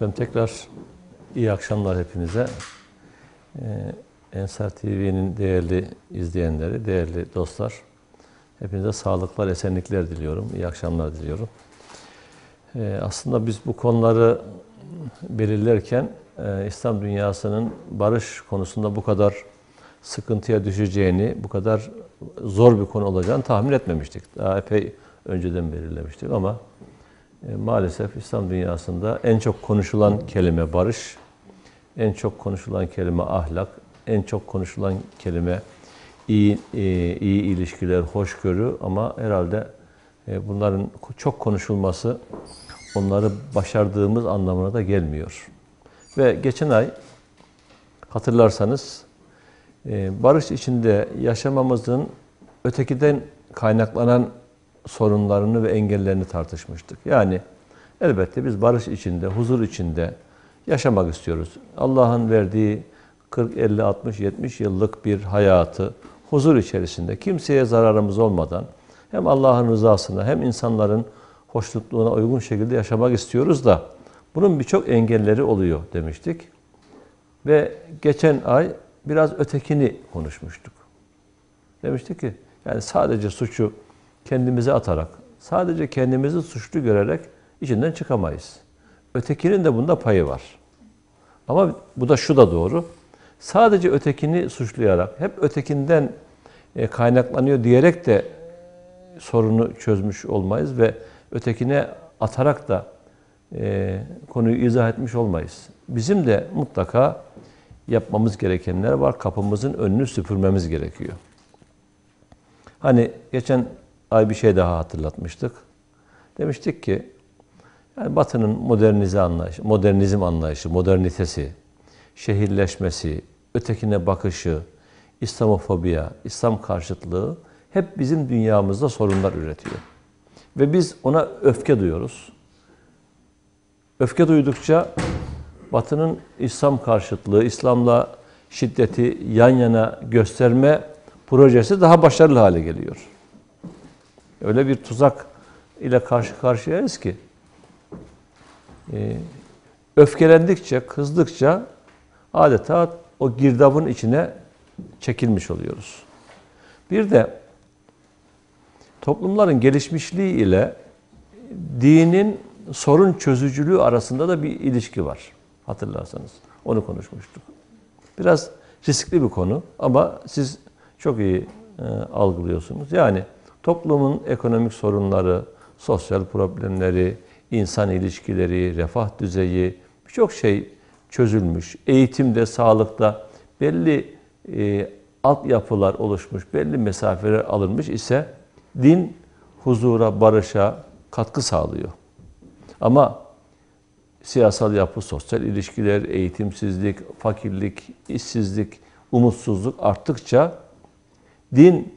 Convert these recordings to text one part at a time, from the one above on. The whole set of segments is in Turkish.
Efendim tekrar iyi akşamlar hepinize. Ensar TV'nin değerli izleyenleri, değerli dostlar. Hepinize sağlıklar, esenlikler diliyorum. İyi akşamlar diliyorum. Aslında biz bu konuları belirlerken İslam dünyasının barış konusunda bu kadar sıkıntıya düşeceğini, bu kadar zor bir konu olacağını tahmin etmemiştik. Daha epey önceden belirlemiştik ama maalesef İslam dünyasında en çok konuşulan kelime barış, en çok konuşulan kelime ahlak, en çok konuşulan kelime iyi ilişkiler, hoşgörü ama herhalde bunların çok konuşulması onları başardığımız anlamına da gelmiyor. Ve geçen ay hatırlarsanız barış içinde yaşamamızın ötekiden kaynaklanan sorunlarını ve engellerini tartışmıştık. Yani elbette biz barış içinde, huzur içinde yaşamak istiyoruz. Allah'ın verdiği 40, 50, 60, 70 yıllık bir hayatı huzur içerisinde, kimseye zararımız olmadan hem Allah'ın rızasına hem insanların hoşnutluğuna uygun şekilde yaşamak istiyoruz da bunun birçok engelleri oluyor demiştik. Ve geçen ay biraz ötekini konuşmuştuk. Demiştik ki yani sadece suçu kendimize atarak, sadece kendimizi suçlu görerek içinden çıkamayız. Ötekinin de bunda payı var. Ama bu da şu da doğru. Sadece ötekini suçlayarak, hep ötekinden kaynaklanıyor diyerek de sorunu çözmüş olmayız ve ötekine atarak da konuyu izah etmiş olmayız. Bizim de mutlaka yapmamız gerekenler var. Kapımızın önünü süpürmemiz gerekiyor. Hani geçen ay bir şey daha hatırlatmıştık. Demiştik ki yani Batı'nın modernizm anlayışı, modernitesi, şehirleşmesi, ötekine bakışı, İslamofobiya, İslam karşıtlığı hep bizim dünyamızda sorunlar üretiyor. Ve biz ona öfke duyuyoruz. Öfke duydukça Batı'nın İslam karşıtlığı, İslam'la şiddeti yan yana gösterme projesi daha başarılı hale geliyor. Öyle bir tuzak ile karşı karşıyayız ki öfkelendikçe, kızdıkça adeta o girdabın içine çekilmiş oluyoruz. Bir de toplumların gelişmişliği ile dinin sorun çözücülüğü arasında da bir ilişki var. Hatırlarsanız onu konuşmuştuk. Biraz riskli bir konu ama siz çok iyi algılıyorsunuz. Yani toplumun ekonomik sorunları, sosyal problemleri, insan ilişkileri, refah düzeyi birçok şey çözülmüş. Eğitimde, sağlıkta belli altyapılar oluşmuş, belli mesafeler alınmış ise din huzura, barışa katkı sağlıyor. Ama siyasal yapı, sosyal ilişkiler, eğitimsizlik, fakirlik, işsizlik, umutsuzluk arttıkça din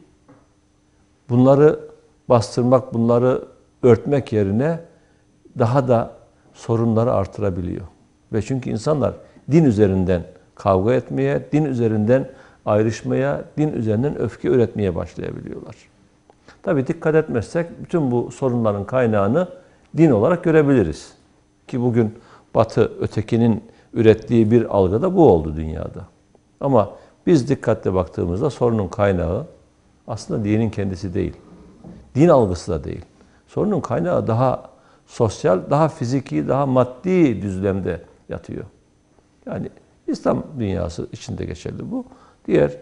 bunları bastırmak, bunları örtmek yerine daha da sorunları artırabiliyor. Ve çünkü insanlar din üzerinden kavga etmeye, din üzerinden ayrışmaya, din üzerinden öfke üretmeye başlayabiliyorlar. Tabii dikkat etmezsek bütün bu sorunların kaynağını din olarak görebiliriz. Ki bugün Batı ötekinin ürettiği bir algı da bu oldu dünyada. Ama biz dikkatle baktığımızda sorunun kaynağı aslında dinin kendisi değil. Din algısı da değil. Sorunun kaynağı daha sosyal, daha fiziki, daha maddi düzlemde yatıyor. Yani İslam dünyası içinde geçerli bu. Diğer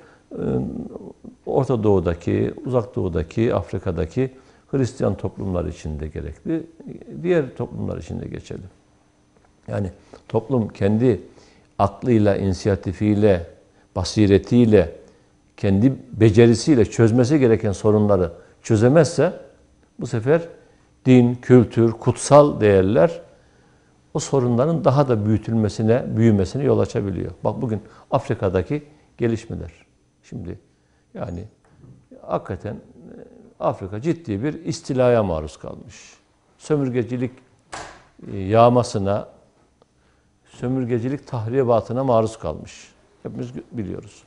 Orta Doğu'daki, Uzak Doğu'daki, Afrika'daki Hristiyan toplumlar için de gerekli. Diğer toplumlar için de geçerli. Yani toplum kendi aklıyla, inisiyatifiyle, basiretiyle, kendi becerisiyle çözmesi gereken sorunları çözemezse bu sefer din, kültür, kutsal değerler o sorunların daha da büyümesine yol açabiliyor. Bak bugün Afrika'daki gelişmeler. Şimdi yani hakikaten Afrika ciddi bir istilaya maruz kalmış. Sömürgecilik yağmasına, sömürgecilik tahribatına maruz kalmış. Hepimiz biliyoruz.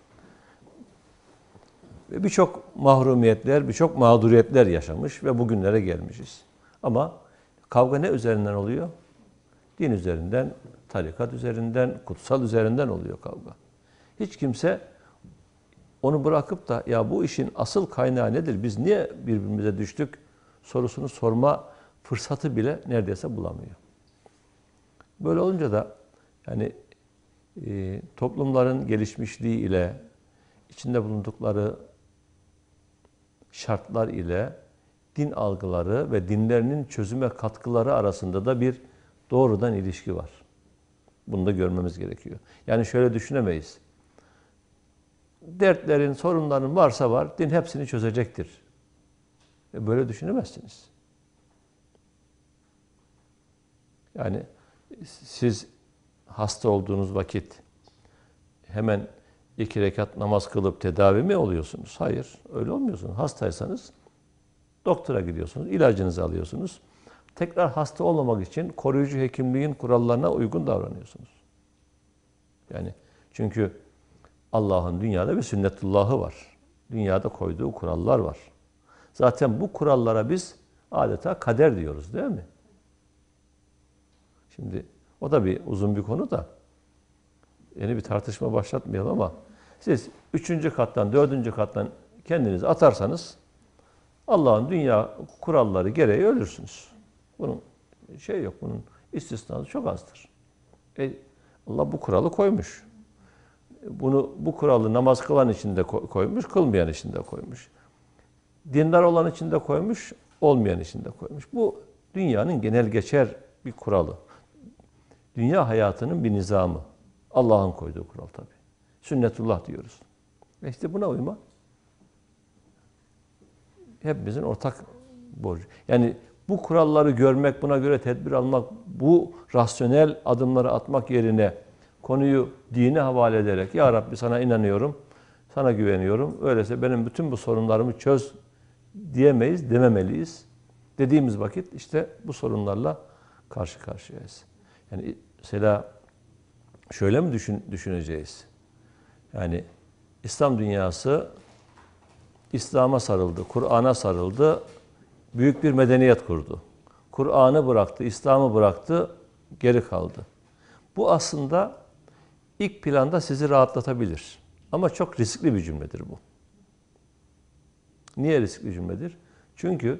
Ve birçok mahrumiyetler, birçok mağduriyetler yaşamış ve bugünlere gelmişiz. Ama kavga ne üzerinden oluyor? Din üzerinden, tarikat üzerinden, kutsal üzerinden oluyor kavga. Hiç kimse onu bırakıp da ya bu işin asıl kaynağı nedir? Biz niye birbirimize düştük? Sorusunu sorma fırsatı bile neredeyse bulamıyor. Böyle olunca da yani toplumların gelişmişliği ile içinde bulundukları şartlar ile din algıları ve dinlerinin çözüme katkıları arasında da bir doğrudan ilişki var. Bunu da görmemiz gerekiyor. Yani şöyle düşünemeyiz. Dertlerin, sorunların varsa var, din hepsini çözecektir. Böyle düşünemezsiniz. Yani siz hasta olduğunuz vakit hemen 2 rekat namaz kılıp tedavi mi oluyorsunuz? Hayır, öyle olmuyorsunuz. Hastaysanız doktora gidiyorsunuz, ilacınızı alıyorsunuz. Tekrar hasta olmamak için koruyucu hekimliğin kurallarına uygun davranıyorsunuz. Yani çünkü Allah'ın dünyada bir sünnetullahı var. Dünyada koyduğu kurallar var. Zaten bu kurallara biz adeta kader diyoruz, değil mi? Şimdi o da bir uzun bir konu da yeni bir tartışma başlatmayalım ama siz 3. kattan, 4. kattan kendinizi atarsanız Allah'ın dünya kuralları gereği ölürsünüz. Bunun yok, bunun istisnası çok azdır. Allah bu kuralı koymuş. Bu kuralı namaz kılan için de koymuş, kılmayan için de koymuş. Dindar olan için de koymuş, olmayan için de koymuş. Bu dünyanın genel geçer bir kuralı. Dünya hayatının bir nizamı. Allah'ın koyduğu kural tabii. Sünnetullah diyoruz. İşte buna uyma hepimizin ortak borcu. Yani bu kuralları görmek, buna göre tedbir almak, bu rasyonel adımları atmak yerine konuyu dine havale ederek ya Rabbi sana inanıyorum, sana güveniyorum. Öyleyse benim bütün bu sorunlarımı çöz diyemeyiz, dememeliyiz. Dediğimiz vakit işte bu sorunlarla karşı karşıyayız. Yani mesela şöyle mi düşüneceğiz? Yani İslam dünyası İslam'a sarıldı, Kur'an'a sarıldı, büyük bir medeniyet kurdu. Kur'an'ı bıraktı, İslam'ı bıraktı, geri kaldı. Bu aslında ilk planda sizi rahatlatabilir. Ama çok riskli bir cümledir bu. Niye riskli cümledir? Çünkü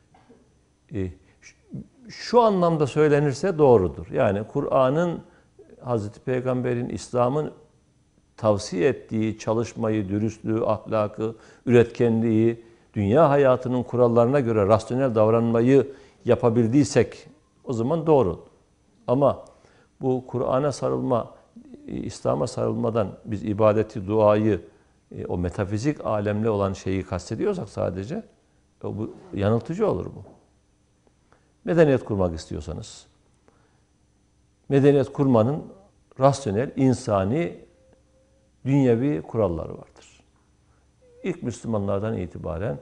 şu anlamda söylenirse doğrudur. Yani Kur'an'ın, Hazreti Peygamber'in, İslam'ın tavsiye ettiği çalışmayı, dürüstlüğü, ahlakı, üretkenliği, dünya hayatının kurallarına göre rasyonel davranmayı yapabildiysek o zaman doğru. Ama bu Kur'an'a sarılma, İslam'a sarılmadan biz ibadeti, duayı, o metafizik alemle olan şeyi kastediyorsak sadece bu yanıltıcı olur bu. Medeniyet kurmak istiyorsanız, medeniyet kurmanın rasyonel, insani, dünyevi kuralları vardır. İlk Müslümanlardan itibaren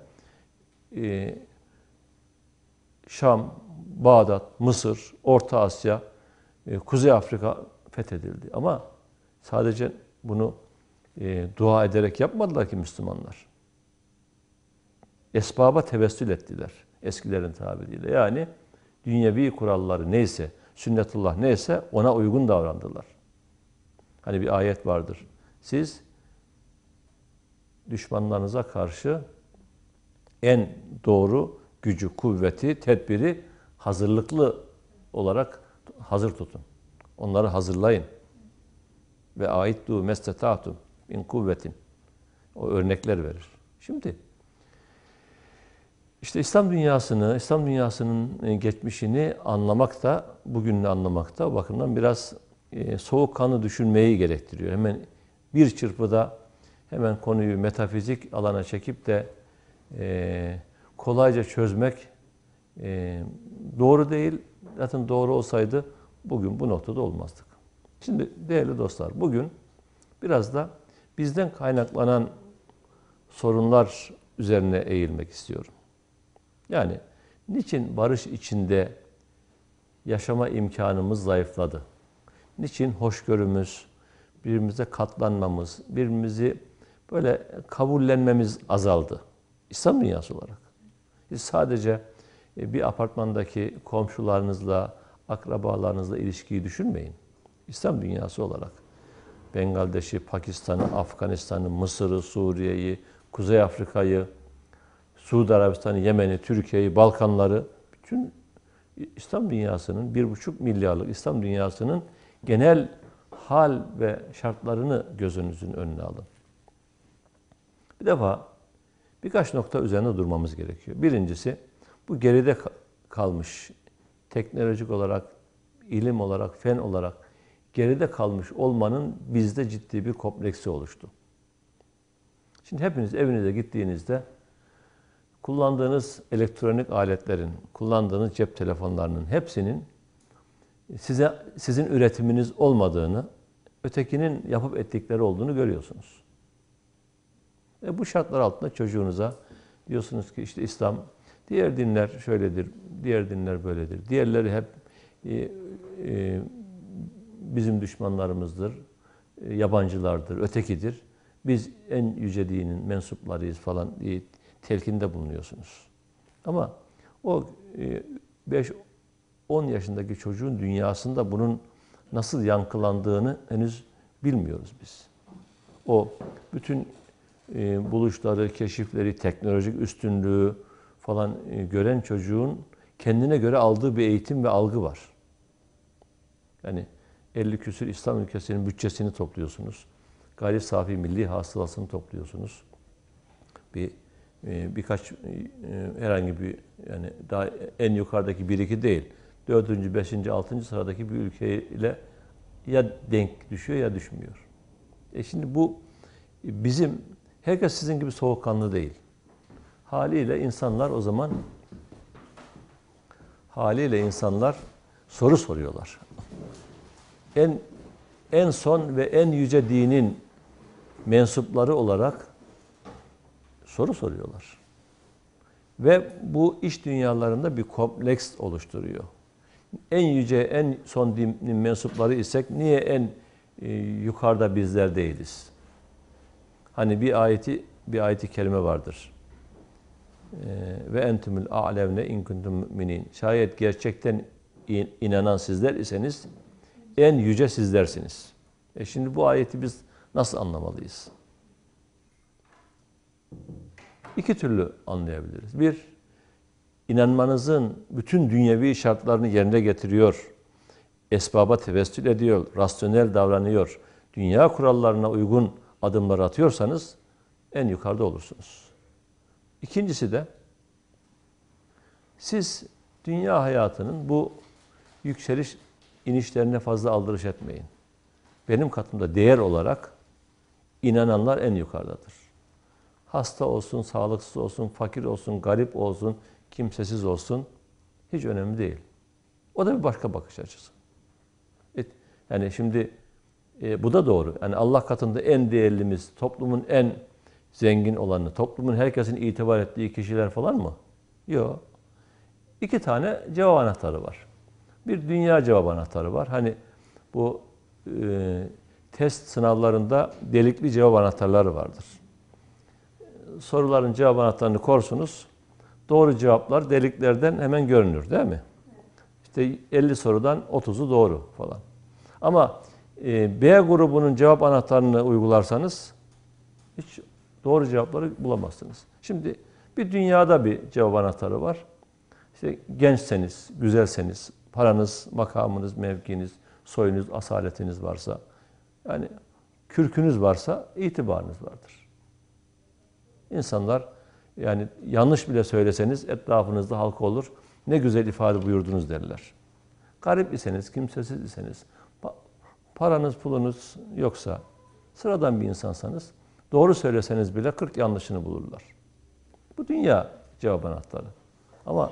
Şam, Bağdat, Mısır, Orta Asya, Kuzey Afrika fethedildi. Ama sadece bunu dua ederek yapmadılar ki Müslümanlar. Esbaba tevessül ettiler eskilerin tabiriyle. Yani dünyevi kuralları neyse, sünnetullah neyse ona uygun davrandılar. Hani bir ayet vardır. Siz düşmanlarınıza karşı en doğru gücü, kuvveti, tedbiri hazırlıklı olarak hazır tutun. Onları hazırlayın. Ve aittu mesteta'tum min kuvvetin. O örnekler verir. Şimdi işte İslam dünyasının geçmişini anlamak da, bugününü anlamak da o bakımdan biraz soğukkanlı düşünmeyi gerektiriyor. Hemen bir çırpıda hemen konuyu metafizik alana çekip de kolayca çözmek doğru değil. Zaten doğru olsaydı bugün bu noktada olmazdık. Şimdi değerli dostlar, bugün biraz da bizden kaynaklanan sorunlar üzerine eğilmek istiyorum. Yani niçin barış içinde yaşama imkanımız zayıfladı? Niçin hoşgörümüz, birbirimize katlanmamız, birbirimizi böyle kabullenmemiz azaldı? İslam dünyası olarak. Biz sadece bir apartmandaki komşularınızla, akrabalarınızla ilişkiyi düşünmeyin. İslam dünyası olarak Bengaldeş'i, Pakistan'ı, Afganistan'ı, Mısır'ı, Suriye'yi, Kuzey Afrika'yı, Suudi Arabistan'ı, Yemen'i, Türkiye'yi, Balkanları, bütün İslam dünyasının 1,5 milyarlık İslam dünyasının genel hal ve şartlarını gözünüzün önüne alın. Bir defa birkaç nokta üzerine durmamız gerekiyor. Birincisi, bu geride kalmış, teknolojik olarak, ilim olarak, fen olarak geride kalmış olmanın bizde ciddi bir kompleksi oluştu. Şimdi hepiniz evinize gittiğinizde kullandığınız elektronik aletlerin, kullandığınız cep telefonlarının hepsinin sizin üretiminiz olmadığını, ötekinin yapıp ettikleri olduğunu görüyorsunuz. Bu şartlar altında çocuğunuza diyorsunuz ki işte İslam, diğer dinler şöyledir, diğer dinler böyledir. Diğerleri hep bizim düşmanlarımızdır, yabancılardır, ötekidir. Biz en yüce dinin mensuplarıyız falan diye telkinde bulunuyorsunuz. Ama o 5-10 yaşındaki çocuğun dünyasında bunun nasıl yankılandığını henüz bilmiyoruz biz. O bütün buluşları, keşifleri, teknolojik üstünlüğü falan gören çocuğun kendine göre aldığı bir eğitim ve algı var. Yani 50 küsur İslam ülkesinin bütçesini topluyorsunuz. Gayri safi milli hasılasını topluyorsunuz. Birkaç herhangi bir yani daha en yukarıdaki 1-2 değil. 4., 5., 6. sıradaki bir ülkeyle ya denk düşüyor ya düşmüyor. Şimdi bu bizim herkes sizin gibi soğukkanlı değil. Haliyle insanlar soru soruyorlar. En son ve en yüce dinin mensupları olarak soru soruyorlar. Ve bu iş dünyalarında bir kompleks oluşturuyor. En yüce, en son dinin mensupları isek niye en yukarıda bizler değiliz? Hani bir ayeti kerime vardır. Ve entümül a'levne in kuntum mu'minin. Şayet gerçekten inanan sizler iseniz en yüce sizlersiniz. Şimdi bu ayeti biz nasıl anlamalıyız? İki türlü anlayabiliriz. Bir, inanmanızın bütün dünyevi şartlarını yerine getiriyor, esbaba tevessül ediyor, rasyonel davranıyor, dünya kurallarına uygun adımlar atıyorsanız en yukarıda olursunuz. İkincisi de siz dünya hayatının bu yükseliş inişlerine fazla aldırış etmeyin. Benim katımda değer olarak inananlar en yukarıdadır. Hasta olsun, sağlıksız olsun, fakir olsun, garip olsun, kimsesiz olsun hiç önemli değil. O da bir başka bakış açısı. Yani şimdi bu da doğru. Yani Allah katında en değerlimiz, toplumun en zengin olanı, toplumun herkesin itibar ettiği kişiler falan mı? Yok. 2 tane cevap anahtarı var. Bir dünya cevap anahtarı var. Hani bu test sınavlarında delikli cevap anahtarları vardır. Soruların cevap anahtarını korsunuz. Doğru cevaplar deliklerden hemen görünür değil mi? İşte 50 sorudan 30'u doğru falan. Ama B grubunun cevap anahtarını uygularsanız hiç doğru cevapları bulamazsınız. Şimdi bir dünyada bir cevap anahtarı var. İşte gençseniz, güzelseniz, paranız, makamınız, mevkiniz, soyunuz, asaletiniz varsa, yani kürkünüz varsa itibarınız vardır. İnsanlar yani yanlış bile söyleseniz etrafınızda halka olur. Ne güzel ifade buyurdunuz derler. Garip iseniz, kimsesiz iseniz, paranız, pulunuz yoksa, sıradan bir insansanız, doğru söyleseniz bile 40 yanlışını bulurlar. Bu dünya cevap anahtarı. Ama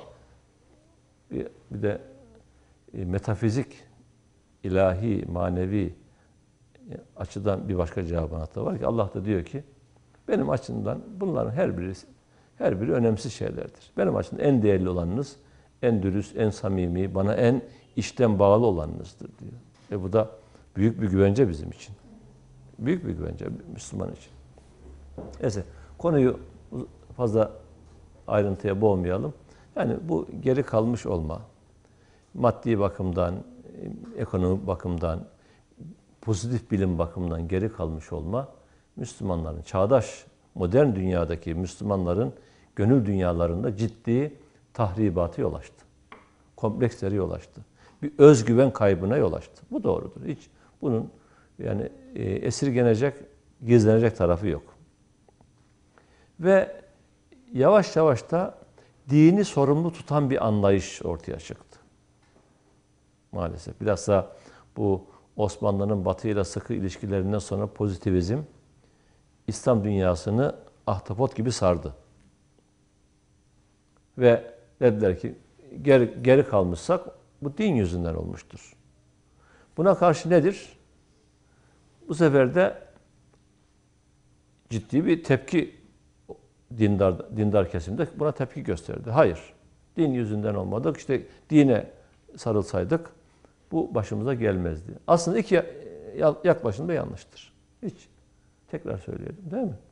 bir de metafizik, ilahi, manevi açıdan bir başka cevap anahtarı var ki Allah da diyor ki benim açımdan bunların her biri önemsiz şeylerdir. Benim açımdan en değerli olanınız, en dürüst, en samimi, bana en içten bağlı olanınızdır diyor. Bu da büyük bir güvence bizim için. Büyük bir güvence Müslüman için. Neyse, konuyu fazla ayrıntıya boğmayalım. Yani bu geri kalmış olma, maddi bakımdan, ekonomik bakımdan, pozitif bilim bakımından geri kalmış olma, Müslümanların, çağdaş, modern dünyadaki Müslümanların gönül dünyalarında ciddi tahribatı yol açtı. Kompleksleri yol açtı. Bir özgüven kaybına yol açtı. Bu doğrudur. Hiç bunun yani esirgenecek, gizlenecek tarafı yok. Ve yavaş yavaş da dini sorumlu tutan bir anlayış ortaya çıktı. Maalesef. Bilhassa bu Osmanlı'nın Batı ile sıkı ilişkilerinden sonra pozitivizm İslam dünyasını ahtapot gibi sardı. Ve dediler ki geri kalmışsak bu din yüzünden olmuştur. Buna karşı nedir? Bu sefer de ciddi bir tepki dindar kesimde buna tepki gösterdi. Hayır, din yüzünden olmadık. İşte dine sarılsaydık bu başımıza gelmezdi. Aslında iki yaklaşım da yanlıştır. Hiç tekrar söyleyelim, değil mi?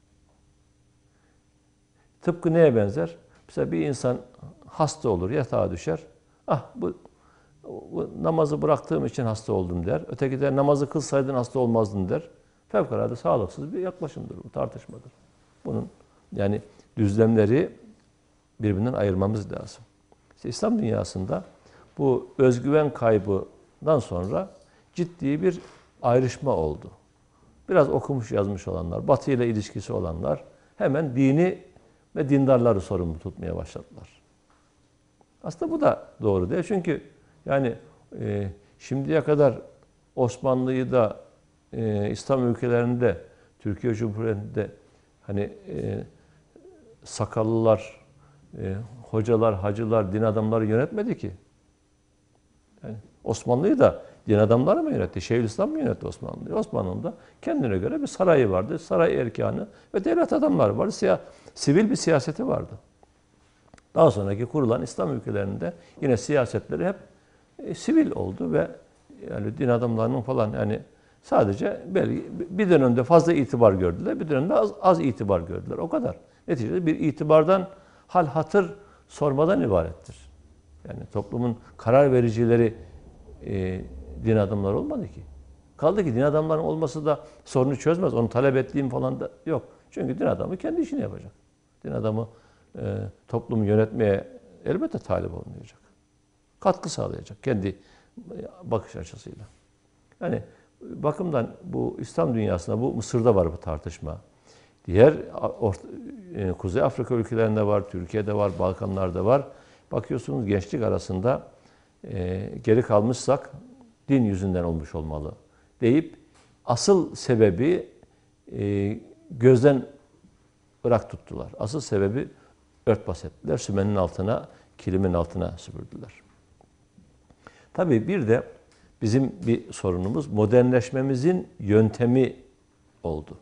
Tıpkı neye benzer? Mesela bir insan hasta olur, yatağa düşer. Ah bu namazı bıraktığım için hasta oldum der. Öteki de namazı kılsaydın hasta olmazdın der. Fevkalade sağlıksız bir yaklaşımdır bu, tartışmadır. Bunun yani düzlemleri birbirinden ayırmamız lazım. İşte İslam dünyasında bu özgüven kaybından sonra ciddi bir ayrışma oldu. Biraz okumuş yazmış olanlar, Batı ile ilişkisi olanlar hemen dini ve dindarları sorumlu tutmaya başladılar. Aslında bu da doğru değil. Çünkü yani şimdiye kadar Osmanlı'yı da İslam ülkelerinde, Türkiye Cumhuriyeti'nde hani sakallılar, hocalar, hacılar, din adamları yönetmedi ki. Yani Osmanlı'yı da din adamları mı yönetti? Şeyhülislam mı yönetti Osmanlı'yı? Osmanlı'nın da kendine göre bir sarayı vardı. Saray erkanı ve devlet adamları vardı. Sivil bir siyaseti vardı. Daha sonraki kurulan İslam ülkelerinde yine siyasetleri hep sivil oldu ve yani din adamlarının falan yani sadece bir dönemde fazla itibar gördüler, bir dönemde az itibar gördüler. O kadar. Neticede bir itibardan hal hatır sormadan ibarettir. Yani toplumun karar vericileri din adamları olmadı ki. Kaldı ki din adamlarının olması da sorunu çözmez. Onu talep ettiğim falan da yok. Çünkü din adamı kendi işini yapacak. Din adamı toplumu yönetmeye elbette talip olmayacak. Katkı sağlayacak kendi bakış açısıyla. Yani bakımdan bu İslam dünyasında bu Mısır'da var bu tartışma. Diğer Kuzey Afrika ülkelerinde var, Türkiye'de var, Balkanlar'da var. Bakıyorsunuz gençlik arasında geri kalmışsak din yüzünden olmuş olmalı deyip asıl sebebi gözden ırak tuttular. Asıl sebebi örtbas ettiler. Sümenin altına, kilimin altına süpürdüler. Tabii bir de bizim bir sorunumuz modernleşmemizin yöntemi oldu.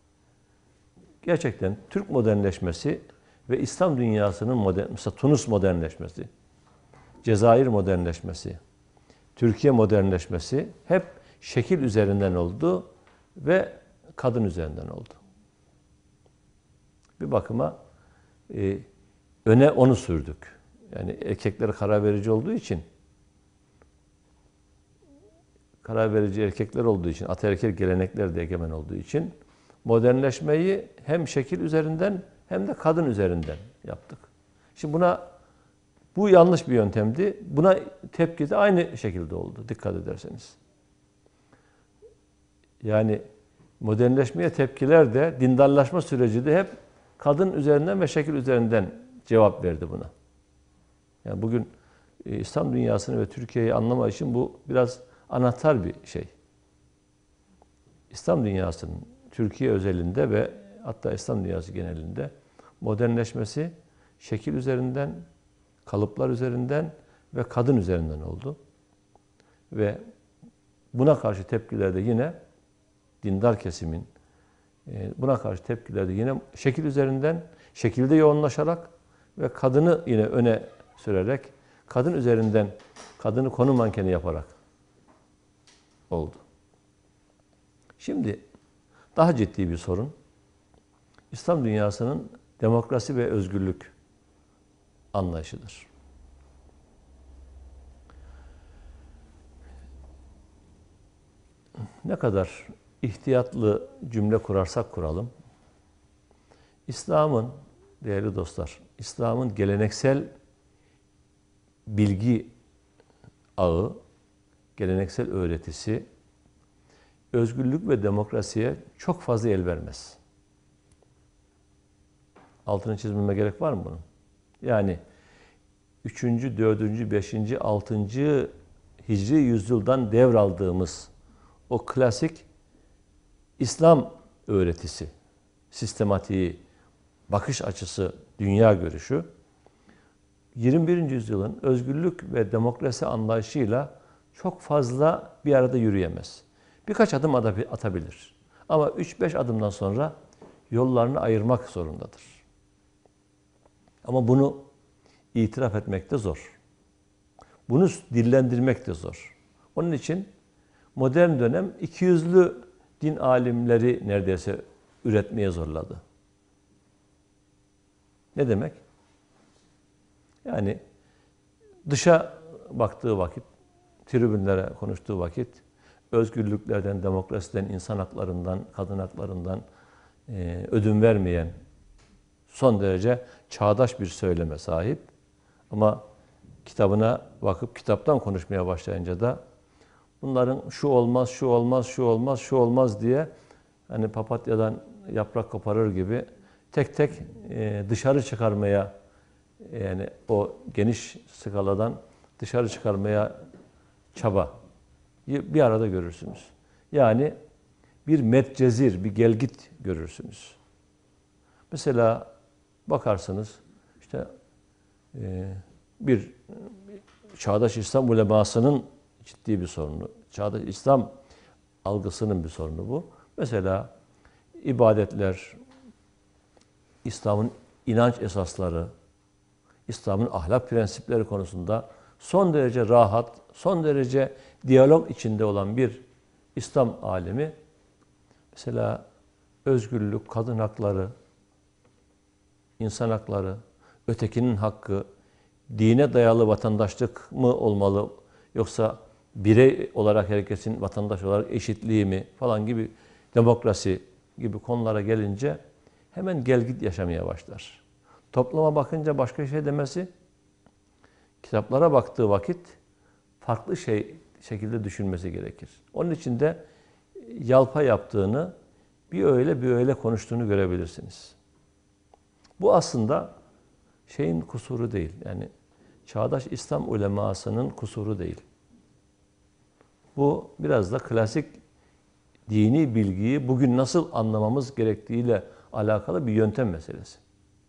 Gerçekten Türk modernleşmesi ve İslam dünyasının mesela Tunus modernleşmesi, Cezayir modernleşmesi, Türkiye modernleşmesi hep şekil üzerinden oldu ve kadın üzerinden oldu. Bir bakıma öne onu sürdük. Yani erkekler karar verici olduğu için, karar verici erkekler olduğu için, ataerkil gelenekler de egemen olduğu için modernleşmeyi hem şekil üzerinden hem de kadın üzerinden yaptık. Şimdi bu yanlış bir yöntemdi. Buna tepki de aynı şekilde oldu dikkat ederseniz. Yani modernleşmeye tepkiler de dindarlaşma süreci de hep kadın üzerinden ve şekil üzerinden cevap verdi buna. Yani bugün İslam dünyasını ve Türkiye'yi anlamak için bu biraz anahtar bir şey. İslam dünyasının Türkiye özelinde ve hatta İslam dünyası genelinde modernleşmesi şekil üzerinden, kalıplar üzerinden ve kadın üzerinden oldu. Ve buna karşı tepkiler de yine dindar kesimin buna karşı tepkiler de yine şekil üzerinden, şekilde yoğunlaşarak ve kadını yine öne sürerek, kadın üzerinden, kadını konu mankeni yaparak oldu. Şimdi daha ciddi bir sorun, İslam dünyasının demokrasi ve özgürlük anlayışıdır. ne kadar ihtiyatlı cümle kurarsak kuralım, İslam'ın, değerli dostlar, İslam'ın geleneksel bilgi ağı, geleneksel öğretisi, özgürlük ve demokrasiye çok fazla el vermez. Altını çizmeme gerek var mı bunun? Yani 3., 4., 5., 6. Hicri yüzyıldan devraldığımız o klasik İslam öğretisi, sistematiği, bakış açısı, dünya görüşü 21. yüzyılın özgürlük ve demokrasi anlayışıyla çok fazla bir arada yürüyemez. Birkaç adım atabilir. Ama 3-5 adımdan sonra yollarını ayırmak zorundadır. Ama bunu itiraf etmek de zor. Bunu dillendirmek de zor. Onun için modern dönem ikiyüzlü din alimleri neredeyse üretmeye zorladı. Ne demek? Yani dışa baktığı vakit, tribünlere konuştuğu vakit, özgürlüklerden, demokrasiden, insan haklarından, kadın haklarından ödün vermeyen, son derece çağdaş bir söyleme sahip. Ama kitabına bakıp kitaptan konuşmaya başlayınca da bunların şu olmaz, şu olmaz, şu olmaz, şu olmaz diye hani papatyadan yaprak koparır gibi tek tek dışarı çıkarmaya, yani o geniş skaladan dışarı çıkarmaya çaba bir arada görürsünüz. Yani bir medcezir, bir gelgit görürsünüz. Mesela bakarsınız işte bir çağdaş İslam ulemasının ciddi bir sorunu, çağdaş İslam algısının bir sorunu bu. Mesela ibadetler, İslam'ın inanç esasları, İslam'ın ahlak prensipleri konusunda son derece rahat, son derece diyalog içinde olan bir İslam alimi, mesela özgürlük, kadın hakları, insan hakları, ötekinin hakkı, dine dayalı vatandaşlık mı olmalı yoksa birey olarak herkesin vatandaş olarak eşitliği mi falan gibi, demokrasi gibi konulara gelince hemen gelgit yaşamaya başlar. Topluma bakınca başka şey demesi, kitaplara baktığı vakit farklı şekilde düşünmesi gerekir. Onun için de yalpa yaptığını, bir öyle bir öyle konuştuğunu görebilirsiniz. Bu aslında şeyin kusuru değil. Yani çağdaş İslam ulemasının kusuru değil. Bu biraz da klasik dini bilgiyi bugün nasıl anlamamız gerektiğiyle alakalı bir yöntem meselesi.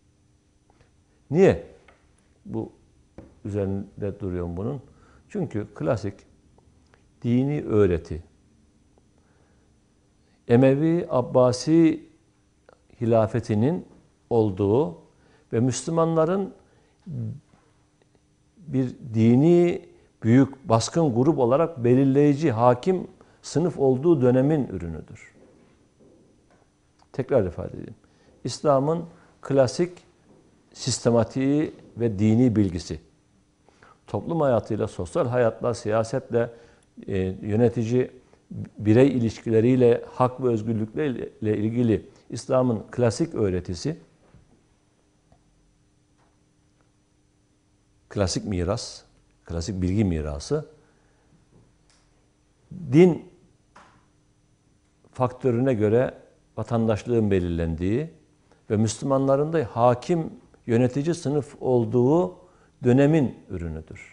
Niye bu üzerinde duruyorum bunun? Çünkü klasik dini öğreti, Emevi Abbasi hilafetinin olduğu ve Müslümanların bir dini büyük baskın grup olarak belirleyici, hakim sınıf olduğu dönemin ürünüdür. Tekrar ifade edeyim. İslam'ın klasik sistematiği ve dini bilgisi, toplum hayatıyla, sosyal hayatla, siyasetle, yönetici birey ilişkileriyle, hak ve özgürlüklerle ilgili İslam'ın klasik öğretisi, klasik miras, klasik bilgi mirası, din faktörüne göre vatandaşlığın belirlendiği ve Müslümanların da hakim, yönetici sınıf olduğu dönemin ürünüdür.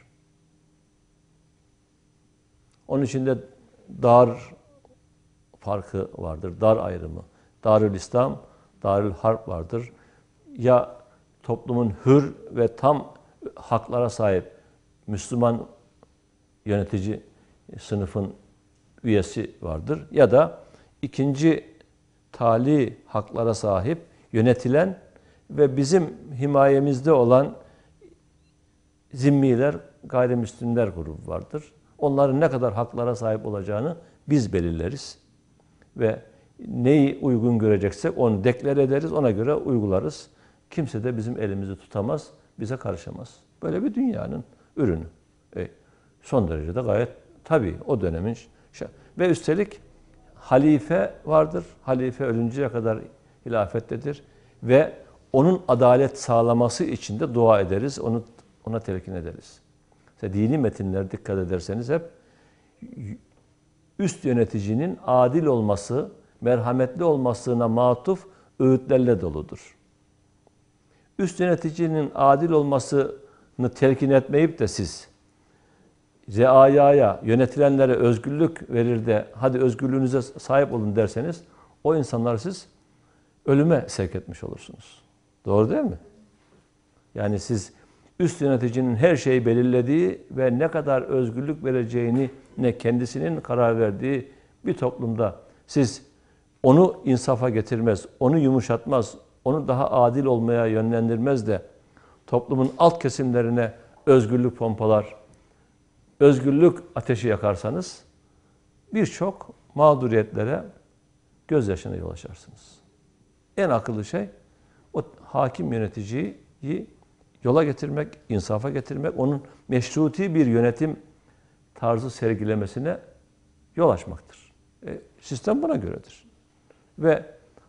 Onun içinde dar farkı vardır, dar ayrımı. Darül İslam, Darül Harp vardır. Ya toplumun hür ve tam haklara sahip Müslüman yönetici sınıfın üyesi vardır. Ya da ikinci tali haklara sahip, yönetilen ve bizim himayemizde olan zimmiler, gayrimüslimler grubu vardır. Onların ne kadar haklara sahip olacağını biz belirleriz. Ve neyi uygun göreceksek onu deklar ederiz, ona göre uygularız. Kimse de bizim elimizi tutamaz, bize karışamaz. Böyle bir dünyanın ürünü. Son derece de gayet tabii o dönemin ve üstelik halife vardır. Halife ölünceye kadar hilafettedir ve onun adalet sağlaması için de dua ederiz, ona telkin ederiz. İşte dini metinlere dikkat ederseniz hep üst yöneticinin adil olması, merhametli olmasına matuf öğütlerle doludur. Üst yöneticinin adil olmasını telkin etmeyip de siz reayaya, yönetilenlere özgürlük verir de hadi özgürlüğünüze sahip olun derseniz o insanları siz ölüme sevk etmiş olursunuz. Doğru değil mi? Yani siz üst yöneticinin her şeyi belirlediği ve ne kadar özgürlük vereceğini ne kendisinin karar verdiği bir toplumda siz onu insafa getirmez, onu yumuşatmaz, onu daha adil olmaya yönlendirmez de toplumun alt kesimlerine özgürlük pompalar, özgürlük ateşi yakarsanız birçok mağduriyetlere, gözyaşına yol açarsınız. En akıllı şey o hakim yöneticiyi yola getirmek, insafa getirmek, onun meşruti bir yönetim tarzı sergilemesine yol açmaktır. Sistem buna göredir. Ve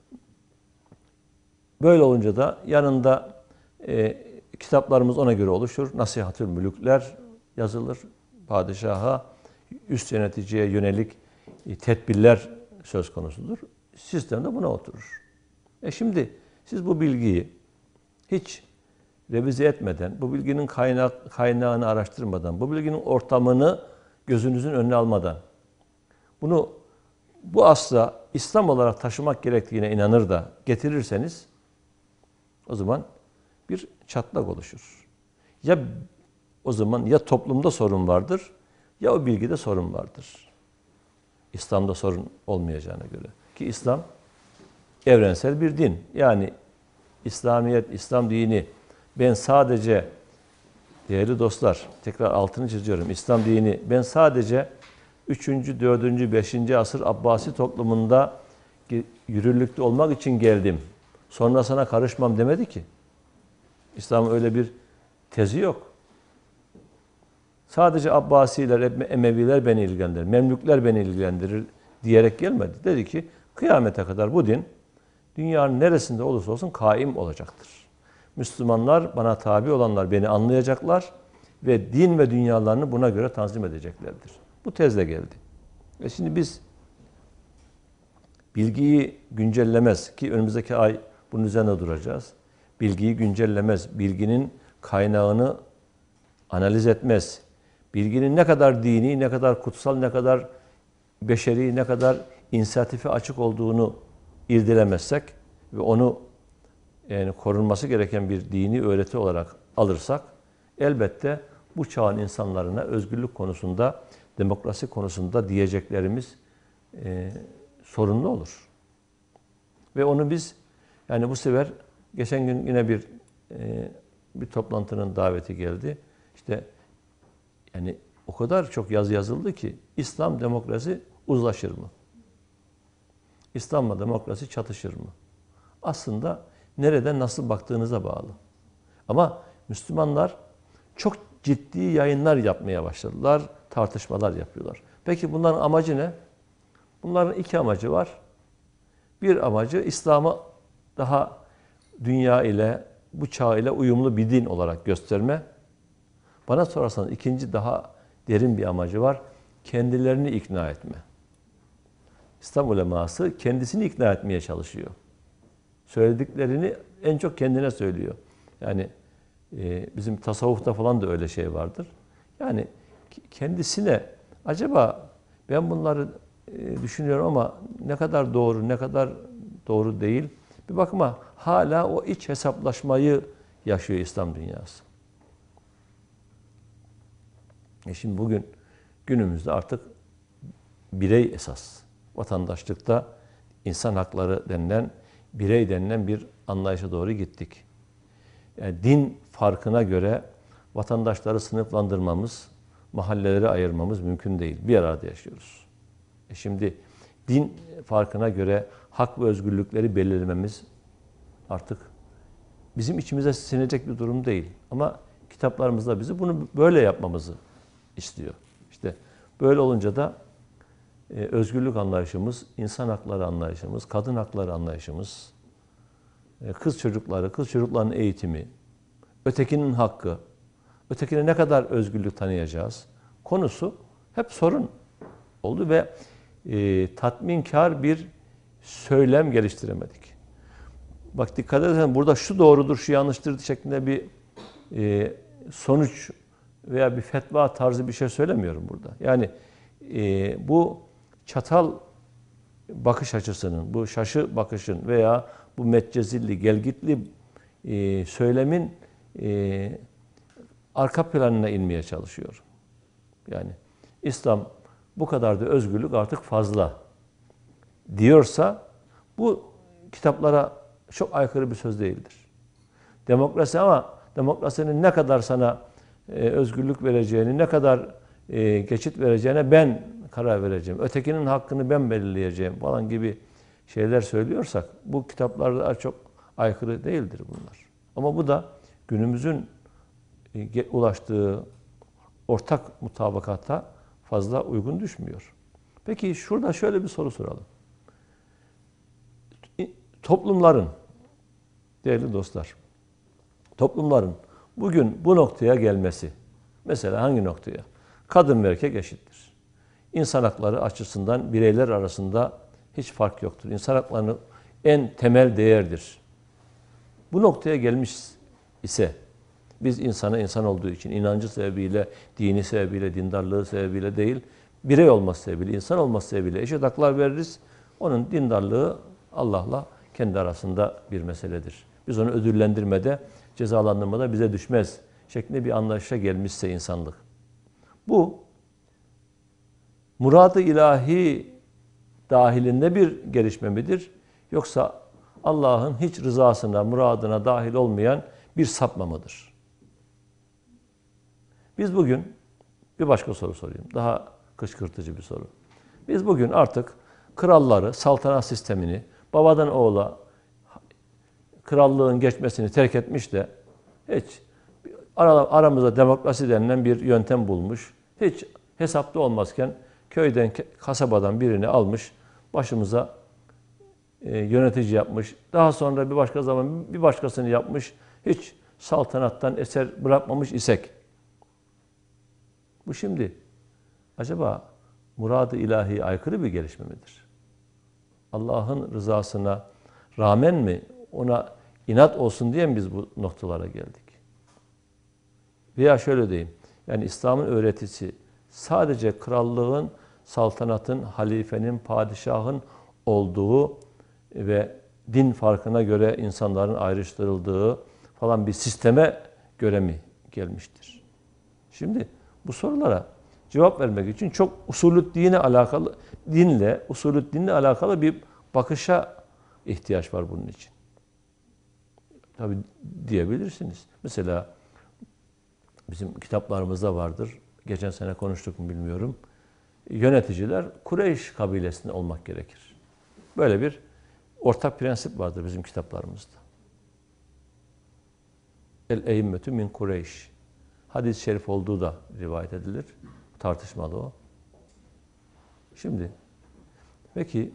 böyle olunca da yanında kitaplarımız ona göre oluşur. Nasihatül Mülükler yazılır. Padişaha, üst yöneticiye yönelik tedbirler söz konusudur. Sistem de buna oturur. Şimdi siz bu bilgiyi hiç revize etmeden, bu bilginin kaynağını araştırmadan, bu bilginin ortamını gözünüzün önüne almadan, bunu bu asla İslam olarak taşımak gerektiğine inanır da getirirseniz, o zaman bir çatlak oluşur. Ya o zaman ya toplumda sorun vardır, ya o bilgide sorun vardır. İslam'da sorun olmayacağına göre. Ki İslam evrensel bir din. Yani İslamiyet, İslam dini, ben sadece, değerli dostlar, tekrar altını çiziyorum, İslam dini, ben sadece 3. 4. 5. asır Abbasi toplumunda yürürlükte olmak için geldim, sonra sana karışmam demedi ki. İslam'ın öyle bir tezi yok. Sadece Abbasiler, Emeviler beni ilgilendirir, Memlükler beni ilgilendirir diyerek gelmedi. Dedi ki kıyamete kadar bu din dünyanın neresinde olursa olsun kaim olacaktır. Müslümanlar, bana tabi olanlar beni anlayacaklar ve din ve dünyalarını buna göre tanzim edeceklerdir. Bu tezle geldi. Şimdi biz bilgiyi güncellemez ki önümüzdeki ay bunun üzerine duracağız. Bilgiyi güncellemez, bilginin kaynağını analiz etmez. Bilginin ne kadar dini, ne kadar kutsal, ne kadar beşeri, ne kadar inisiyatife açık olduğunu irdelemezsek ve onu yani korunması gereken bir dini öğreti olarak alırsak elbette bu çağın insanlarına özgürlük konusunda, demokrasi konusunda diyeceklerimiz sorunlu olur. Ve onu biz yani bu sefer geçen gün yine bir toplantının daveti geldi. İşte yani o kadar çok yazı yazıldı ki İslam demokrasi uzlaşır mı? İslam'la demokrasi çatışır mı? Aslında nereden nasıl baktığınıza bağlı. Ama Müslümanlar çok ciddi yayınlar yapmaya başladılar, tartışmalar yapıyorlar. Peki bunların amacı ne? Bunların iki amacı var. Bir amacı İslam'ı daha dünya ile, bu çağ ile uyumlu bir din olarak gösterme. Bana sorarsanız ikinci daha derin bir amacı var. Kendilerini ikna etme. İslam uleması kendisini ikna etmeye çalışıyor. Söylediklerini en çok kendine söylüyor. Yani bizim tasavvufta falan da öyle şey vardır. Yani kendisine acaba ben bunları düşünüyorum ama ne kadar doğru, ne kadar doğru değil. Bir bakıma hala o iç hesaplaşmayı yaşıyor İslam dünyası. Şimdi bugün günümüzde artık birey esas. Vatandaşlıkta insan hakları denilen, birey denilen bir anlayışa doğru gittik. Yani din farkına göre vatandaşları sınıflandırmamız, mahalleleri ayırmamız mümkün değil. Bir arada yaşıyoruz. Şimdi din farkına göre hak ve özgürlükleri belirlememiz artık bizim içimize sinecek bir durum değil. Ama kitaplarımızda bizi bunu böyle yapmamızı istiyor. İşte böyle olunca da özgürlük anlayışımız, insan hakları anlayışımız, kadın hakları anlayışımız, kız çocukların eğitimi, ötekinin hakkı, ötekine ne kadar özgürlük tanıyacağız konusu hep sorun oldu ve tatminkar bir söylem geliştiremedik. Bak dikkat edersen burada şu doğrudur, şu yanlıştır şeklinde bir sonuç veya bir fetva tarzı bir şey söylemiyorum burada. Yani bu çatal bakış açısının, bu şaşı bakışın veya bu metcezilli, gelgitli söylemin arka planına inmeye çalışıyor. Yani İslam bu kadar da özgürlük artık fazla diyorsa bu kitaplara çok aykırı bir söz değildir. Demokrasi ama demokrasinin ne kadar sana özgürlük vereceğini, ne kadar geçit vereceğine ben karar vereceğim. Ötekinin hakkını ben belirleyeceğim falan gibi şeyler söylüyorsak bu kitaplarda çok aykırı değildir bunlar. Ama bu da günümüzün ulaştığı ortak mutabakata fazla uygun düşmüyor. Peki şurada şöyle bir soru soralım. Toplumların, değerli dostlar, toplumların bugün bu noktaya gelmesi, mesela hangi noktaya? Kadın ve erkek eşittir. İnsan hakları açısından bireyler arasında hiç fark yoktur. İnsan hakları en temel değerdir. Bu noktaya gelmiş ise biz insana insan olduğu için inancı sebebiyle, dini sebebiyle, dindarlığı sebebiyle değil, birey olması sebebiyle, insan olması sebebiyle eşit haklar veririz. Onun dindarlığı Allah'la kendi arasında bir meseledir. Biz onu ödüllendirmede, cezalandırmada bize düşmez şeklinde bir anlayışa gelmişse insanlık. Bu murad-ı ilahi dahilinde bir gelişme midir? Yoksa Allah'ın hiç rızasına, muradına dahil olmayan bir sapma mıdır? Biz bugün bir başka soru sorayım. Daha kışkırtıcı bir soru. Biz bugün artık kralları, saltanat sistemini babadan oğula krallığın geçmesini terk etmiş de hiç aramızda demokrasi denilen bir yöntem bulmuş. Hiç hesapta olmazken köyden, kasabadan birini almış, başımıza yönetici yapmış. Daha sonra bir başka zaman bir başkasını yapmış. Hiç saltanattan eser bırakmamış isek. Bu şimdi acaba murad-ı ilahi aykırı bir gelişme midir? Allah'ın rızasına rağmen mi, ona inat olsun diye mi biz bu noktalara geldik? Veya şöyle diyeyim, yani İslam'ın öğretisi sadece krallığın, saltanatın, halifenin, padişahın olduğu ve din farkına göre insanların ayrıştırıldığı falan bir sisteme göre mi gelmiştir? Şimdi bu sorulara cevap vermek için çok usulüddinle alakalı bir bakışa ihtiyaç var bunun için. Tabii diyebilirsiniz. Mesela bizim kitaplarımızda vardır. Geçen sene konuştuk mu bilmiyorum. Yöneticiler Kureyş kabilesinde olmak gerekir. Böyle bir ortak prensip vardır bizim kitaplarımızda. El-eimmetü min Kureyş. Hadis-i şerif olduğu da rivayet edilir. Tartışmalı o. Şimdi peki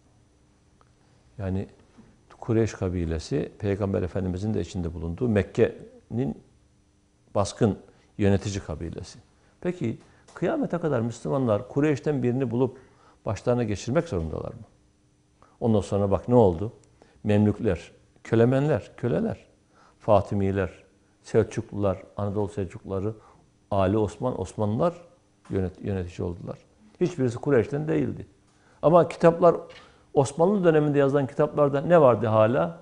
yani Kureyş kabilesi Peygamber Efendimizin de içinde bulunduğu Mekke'nin baskın yönetici kabilesi. Peki kıyamete kadar Müslümanlar Kureyş'ten birini bulup başlarına geçirmek zorundalar mı? Ondan sonra bak ne oldu? Memlükler, köleler, Fatimiler, Selçuklular, Anadolu Selçukluları, Ali Osman, Osmanlılar yönetici oldular. Hiçbirisi Kureyş'ten değildi. Ama kitaplar, Osmanlı döneminde yazılan kitaplarda ne vardı hala?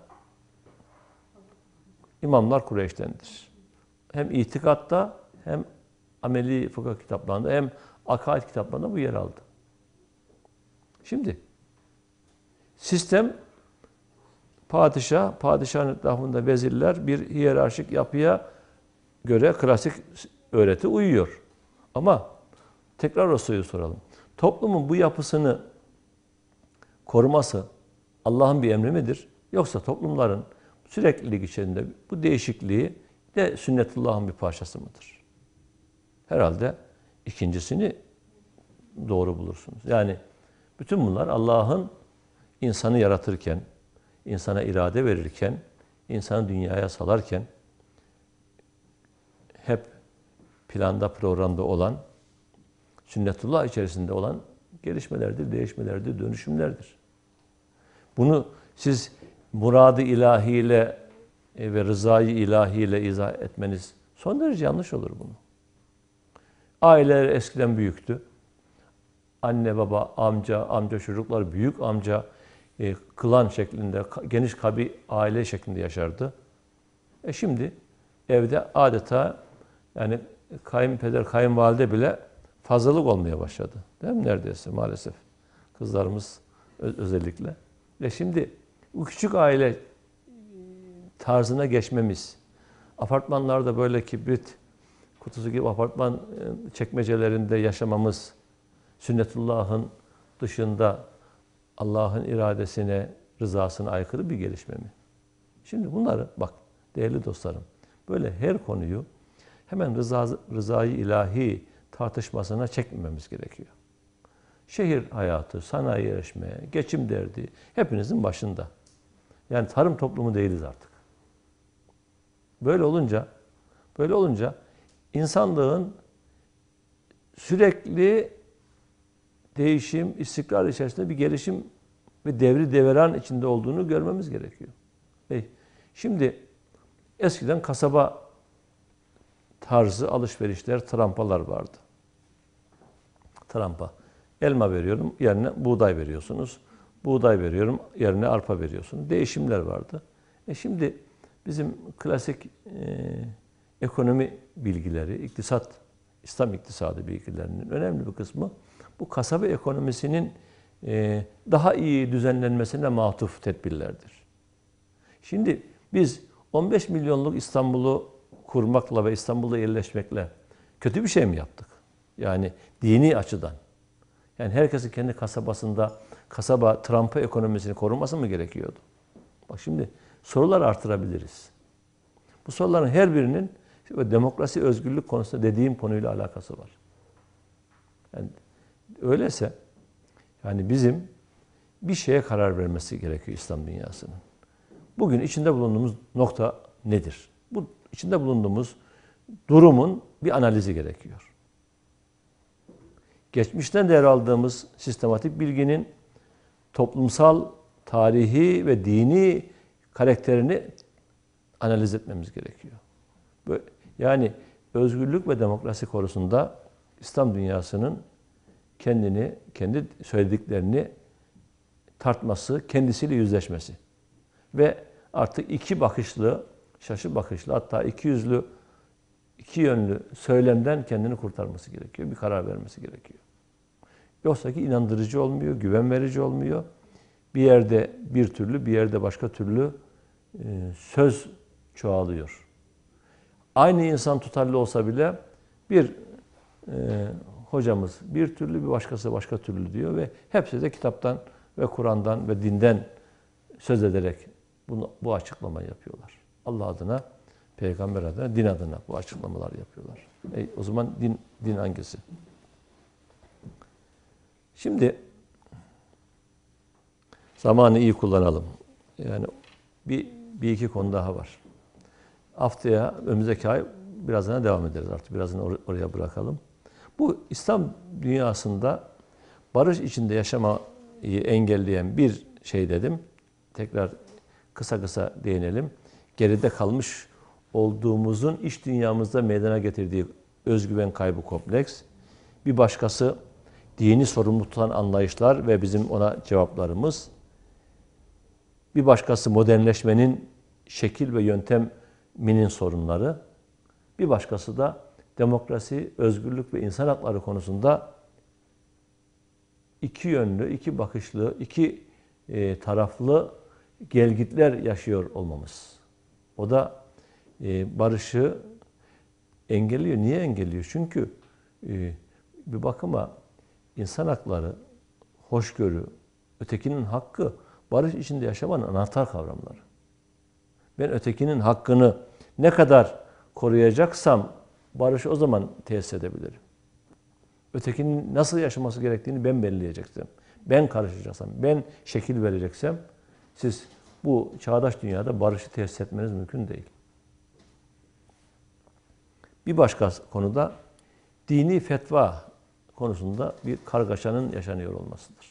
İmamlar Kureyş'tendir. Hem itikatta hem ameli fıkıh kitaplarında hem akaid kitaplarında bu yer aldı. Şimdi sistem padişahın etrafında vezirler bir hiyerarşik yapıya göre klasik öğreti uyuyor. Ama tekrar o soruyu soralım. Toplumun bu yapısını koruması Allah'ın bir emri midir? Yoksa toplumların süreklilik içerisinde bu değişikliği de sünnetullah'ın bir parçası mıdır? Herhalde ikincisini doğru bulursunuz. Yani Bütün bunlar Allah'ın insanı yaratırken, insana irade verirken, insanı dünyaya salarken hep planda, programda olan, sünnetullah içerisinde olan gelişmelerdir, değişmelerdir, dönüşümlerdir. Bunu siz murad-ı ilahiyle ve rızayı ilahiyle izah etmeniz son derece yanlış olur bunu. Aileler eskiden büyüktü. Anne, baba, amca çocuklar, büyük amca, klan şeklinde, geniş kabi aile şeklinde yaşardı. Şimdi evde adeta yani kayınpeder, kayınvalide bile fazlalık olmaya başladı. Değil mi? Neredeyse maalesef. Kızlarımız özellikle. Ve şimdi bu küçük aile tarzına geçmemiz, apartmanlarda böyle kibrit kutusu gibi apartman çekmecelerinde yaşamamız, sünnetullah'ın dışında Allah'ın iradesine, rızasına aykırı bir gelişme mi? Şimdi bunları bak değerli dostlarım, böyle her konuyu hemen rızayı ilahi tartışmasına çekmememiz gerekiyor. Şehir hayatı, sanayileşme, geçim derdi hepinizin başında. Yani tarım toplumu değiliz artık. Böyle olunca insanlığın sürekli değişim, istikrar içerisinde bir gelişim ve devri deveran içinde olduğunu görmemiz gerekiyor. Şimdi eskiden kasaba tarzı alışverişler, trampalar vardı. Trampa. Elma veriyorum, yerine buğday veriyorsunuz. Buğday veriyorum, yerine arpa veriyorsunuz. Değişimler vardı. Şimdi bizim klasik ekonomi bilgileri, İslam iktisadı bilgilerinin önemli bir kısmı bu kasaba ekonomisinin daha iyi düzenlenmesine matuf tedbirlerdir. Şimdi biz 15 milyonluk İstanbul'u kurmakla ve İstanbul'da yerleşmekle kötü bir şey mi yaptık? Yani dini açıdan. Yani herkesin kendi kasabasında kasaba Trump'ı ekonomisini koruması mı gerekiyordu? Bak şimdi sorular artırabiliriz. Bu soruların her birinin demokrasi, özgürlük konusunda dediğim konuyla alakası var. Yani öyleyse yani bizim bir şeye karar vermesi gerekiyor İslam dünyasının. Bugün içinde bulunduğumuz nokta nedir? Bu içinde bulunduğumuz durumun bir analizi gerekiyor. Geçmişten devraldığımız sistematik bilginin toplumsal, tarihi ve dini karakterini analiz etmemiz gerekiyor. Yani özgürlük ve demokrasi konusunda İslam dünyasının kendi söylediklerini tartması, kendisiyle yüzleşmesi ve artık iki bakışlı, şaşı bakışlı, hatta iki yüzlü, iki yönlü söylemden kendini kurtarması gerekiyor. Bir karar vermesi gerekiyor. Yoksa ki inandırıcı olmuyor, güven verici olmuyor. Bir yerde bir türlü, bir yerde başka türlü söz çoğalıyor. Aynı insan tutarlı olsa bile bir hocamız bir türlü, bir başkası başka türlü diyor ve hepsi de kitaptan ve Kur'an'dan ve dinden söz ederek bu açıklamayı yapıyorlar. Allah adına, peygamber adına, din adına bu açıklamalar yapıyorlar. O zaman din hangisi? Şimdi zamanı iyi kullanalım. Yani bir iki konu daha var. Haftaya, önümüzdeki ay birazdan devam ederiz artık. Birazdan oraya bırakalım. Bu İslam dünyasında barış içinde yaşamayı engelleyen bir şey dedim. Tekrar kısa değinelim. Geride kalmış olduğumuzun iç dünyamızda meydana getirdiği özgüven kaybı kompleks. Bir başkası dini sorumlu tutan anlayışlar ve bizim ona cevaplarımız. Bir başkası modernleşmenin şekil ve yönteminin sorunları. Bir başkası da demokrasi, özgürlük ve insan hakları konusunda iki yönlü, iki bakışlı, iki taraflı gelgitler yaşıyor olmamız. O da barışı engelliyor. Niye engelliyor? Çünkü bir bakıma insan hakları, hoşgörü, ötekinin hakkı, barış içinde yaşamanın anahtar kavramları. Ben ötekinin hakkını ne kadar koruyacaksam barışı o zaman tesis edebilirim. Ötekinin nasıl yaşaması gerektiğini ben belirleyecektim. ben karışacaksam, ben şekil vereceksem siz bu çağdaş dünyada barışı tesis etmeniz mümkün değil. Bir başka konuda dini fetva konusunda bir kargaşanın yaşanıyor olmasıdır.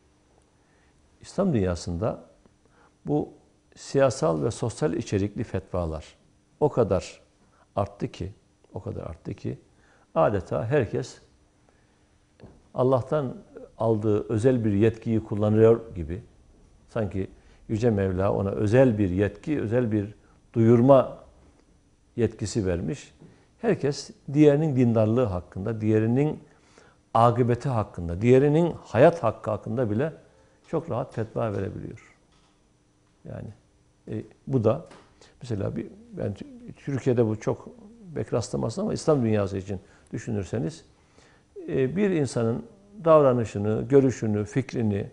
İslam dünyasında bu siyasal ve sosyal içerikli fetvalar o kadar arttı ki adeta herkes Allah'tan aldığı özel bir yetkiyi kullanıyor gibi, sanki Yüce Mevla ona özel bir yetki, özel bir duyurma yetkisi vermiş. Herkes diğerinin dindarlığı hakkında, diğerinin akıbeti hakkında, diğerinin hayat hakkı hakkında bile çok rahat fetva verebiliyor. Yani bu da mesela ben Türkiye'de bu çok pek rastlamasın ama İslam dünyası için düşünürseniz bir insanın davranışını, görüşünü, fikrini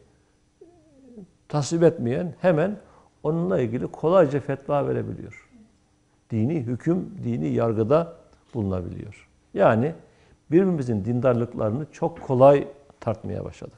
tasvip etmeyen hemen onunla ilgili kolayca fetva verebiliyor. Dini hüküm, dini yargıda bulunabiliyor. Yani birbirimizin dindarlıklarını çok kolay tartmaya başladık.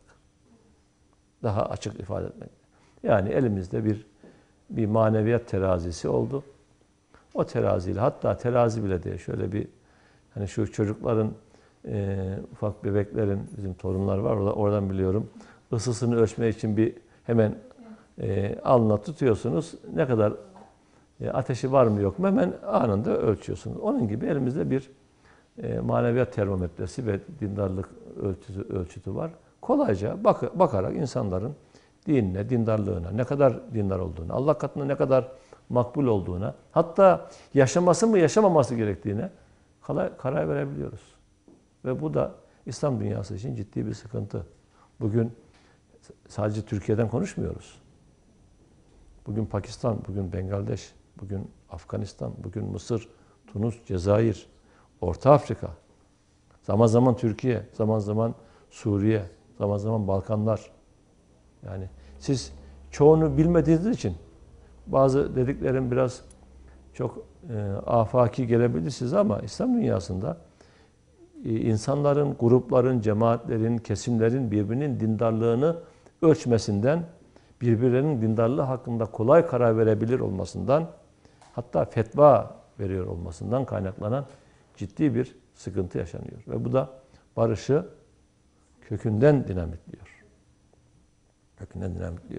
Daha açık ifade etmek. Yani elimizde bir maneviyat terazisi oldu. O teraziyle, hatta terazi bile değil, şöyle bir hani şu çocukların ufak bebeklerin, bizim torunlar var oradan biliyorum, ısısını ölçmek için bir hemen alnına tutuyorsunuz. Ne kadar ateşi var mı yok mu hemen anında ölçüyorsunuz. Onun gibi elimizde bir maneviyat termometresi ve dindarlık ölçütü var. Kolayca bakarak insanların dinine, dindarlığına, ne kadar dindar olduğuna, Allah katında ne kadar makbul olduğuna, hatta yaşaması mı yaşamaması gerektiğine karar verebiliyoruz. Ve bu da İslam dünyası için ciddi bir sıkıntı. Bugün sadece Türkiye'den konuşmuyoruz. Bugün Pakistan, bugün Bangladeş, bugün Afganistan, bugün Mısır, Tunus, Cezayir, Orta Afrika, zaman zaman Türkiye, zaman zaman Suriye, zaman zaman Balkanlar. Yani siz çoğunu bilmediğiniz için bazı dediklerim biraz çok afaki gelebilir size ama İslam dünyasında insanların, grupların, cemaatlerin, kesimlerin birbirinin dindarlığını ölçmesinden, birbirlerinin dindarlığı hakkında kolay karar verebilir olmasından, hatta fetva veriyor olmasından kaynaklanan ciddi bir sıkıntı yaşanıyor. Ve bu da barışı kökünden dinamitliyor. Kökünden dinamitliyor.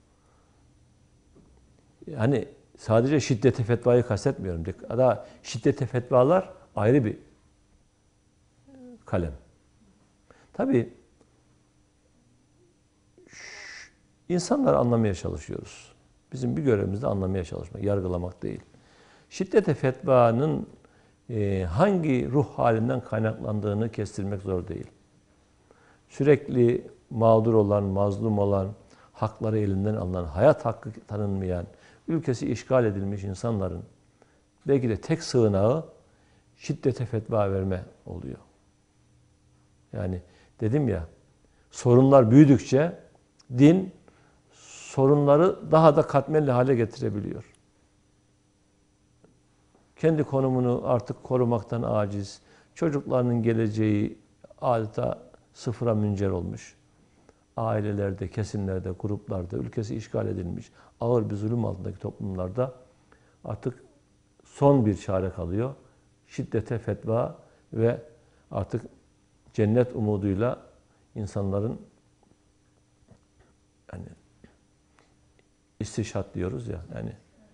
Yani sadece şiddete fetvayı kastetmiyorum. Daha şiddete fetvalar ayrı bir kalem. Tabii insanları anlamaya çalışıyoruz. Bizim bir görevimiz de anlamaya çalışmak, yargılamak değil. Şiddete fetvanın hangi ruh halinden kaynaklandığını kestirmek zor değil. Sürekli mağdur olan, mazlum olan, hakları elinden alınan, hayat hakkı tanınmayan, ülkesi işgal edilmiş insanların belki de tek sığınağı şiddete fetva verme oluyor. Yani dedim ya, sorunlar büyüdükçe din sorunları daha da katmerli hale getirebiliyor. Kendi konumunu artık korumaktan aciz, çocuklarının geleceği adeta sıfıra müncer olmuş. Ailelerde, kesimlerde, gruplarda, ülkesi işgal edilmiş, ağır bir zulüm altındaki toplumlarda artık son bir çare kalıyor. Şiddete fetva ve artık cennet umuduyla insanların yani istişhat diyoruz ya, yani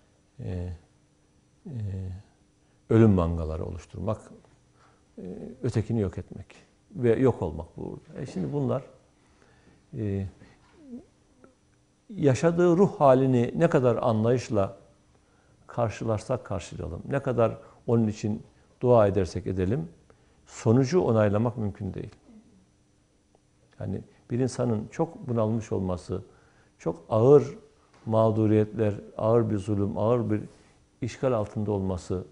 ölüm mangaları oluşturmak, ötekini yok etmek ve yok olmak bu. Şimdi bunlar yaşadığı ruh halini ne kadar anlayışla karşılarsak karşılayalım, ne kadar onun için dua edersek edelim, sonucu onaylamak mümkün değil. Yani bir insanın çok bunalmış olması, çok ağır mağduriyetler, ağır bir zulüm, ağır bir işgal altında olması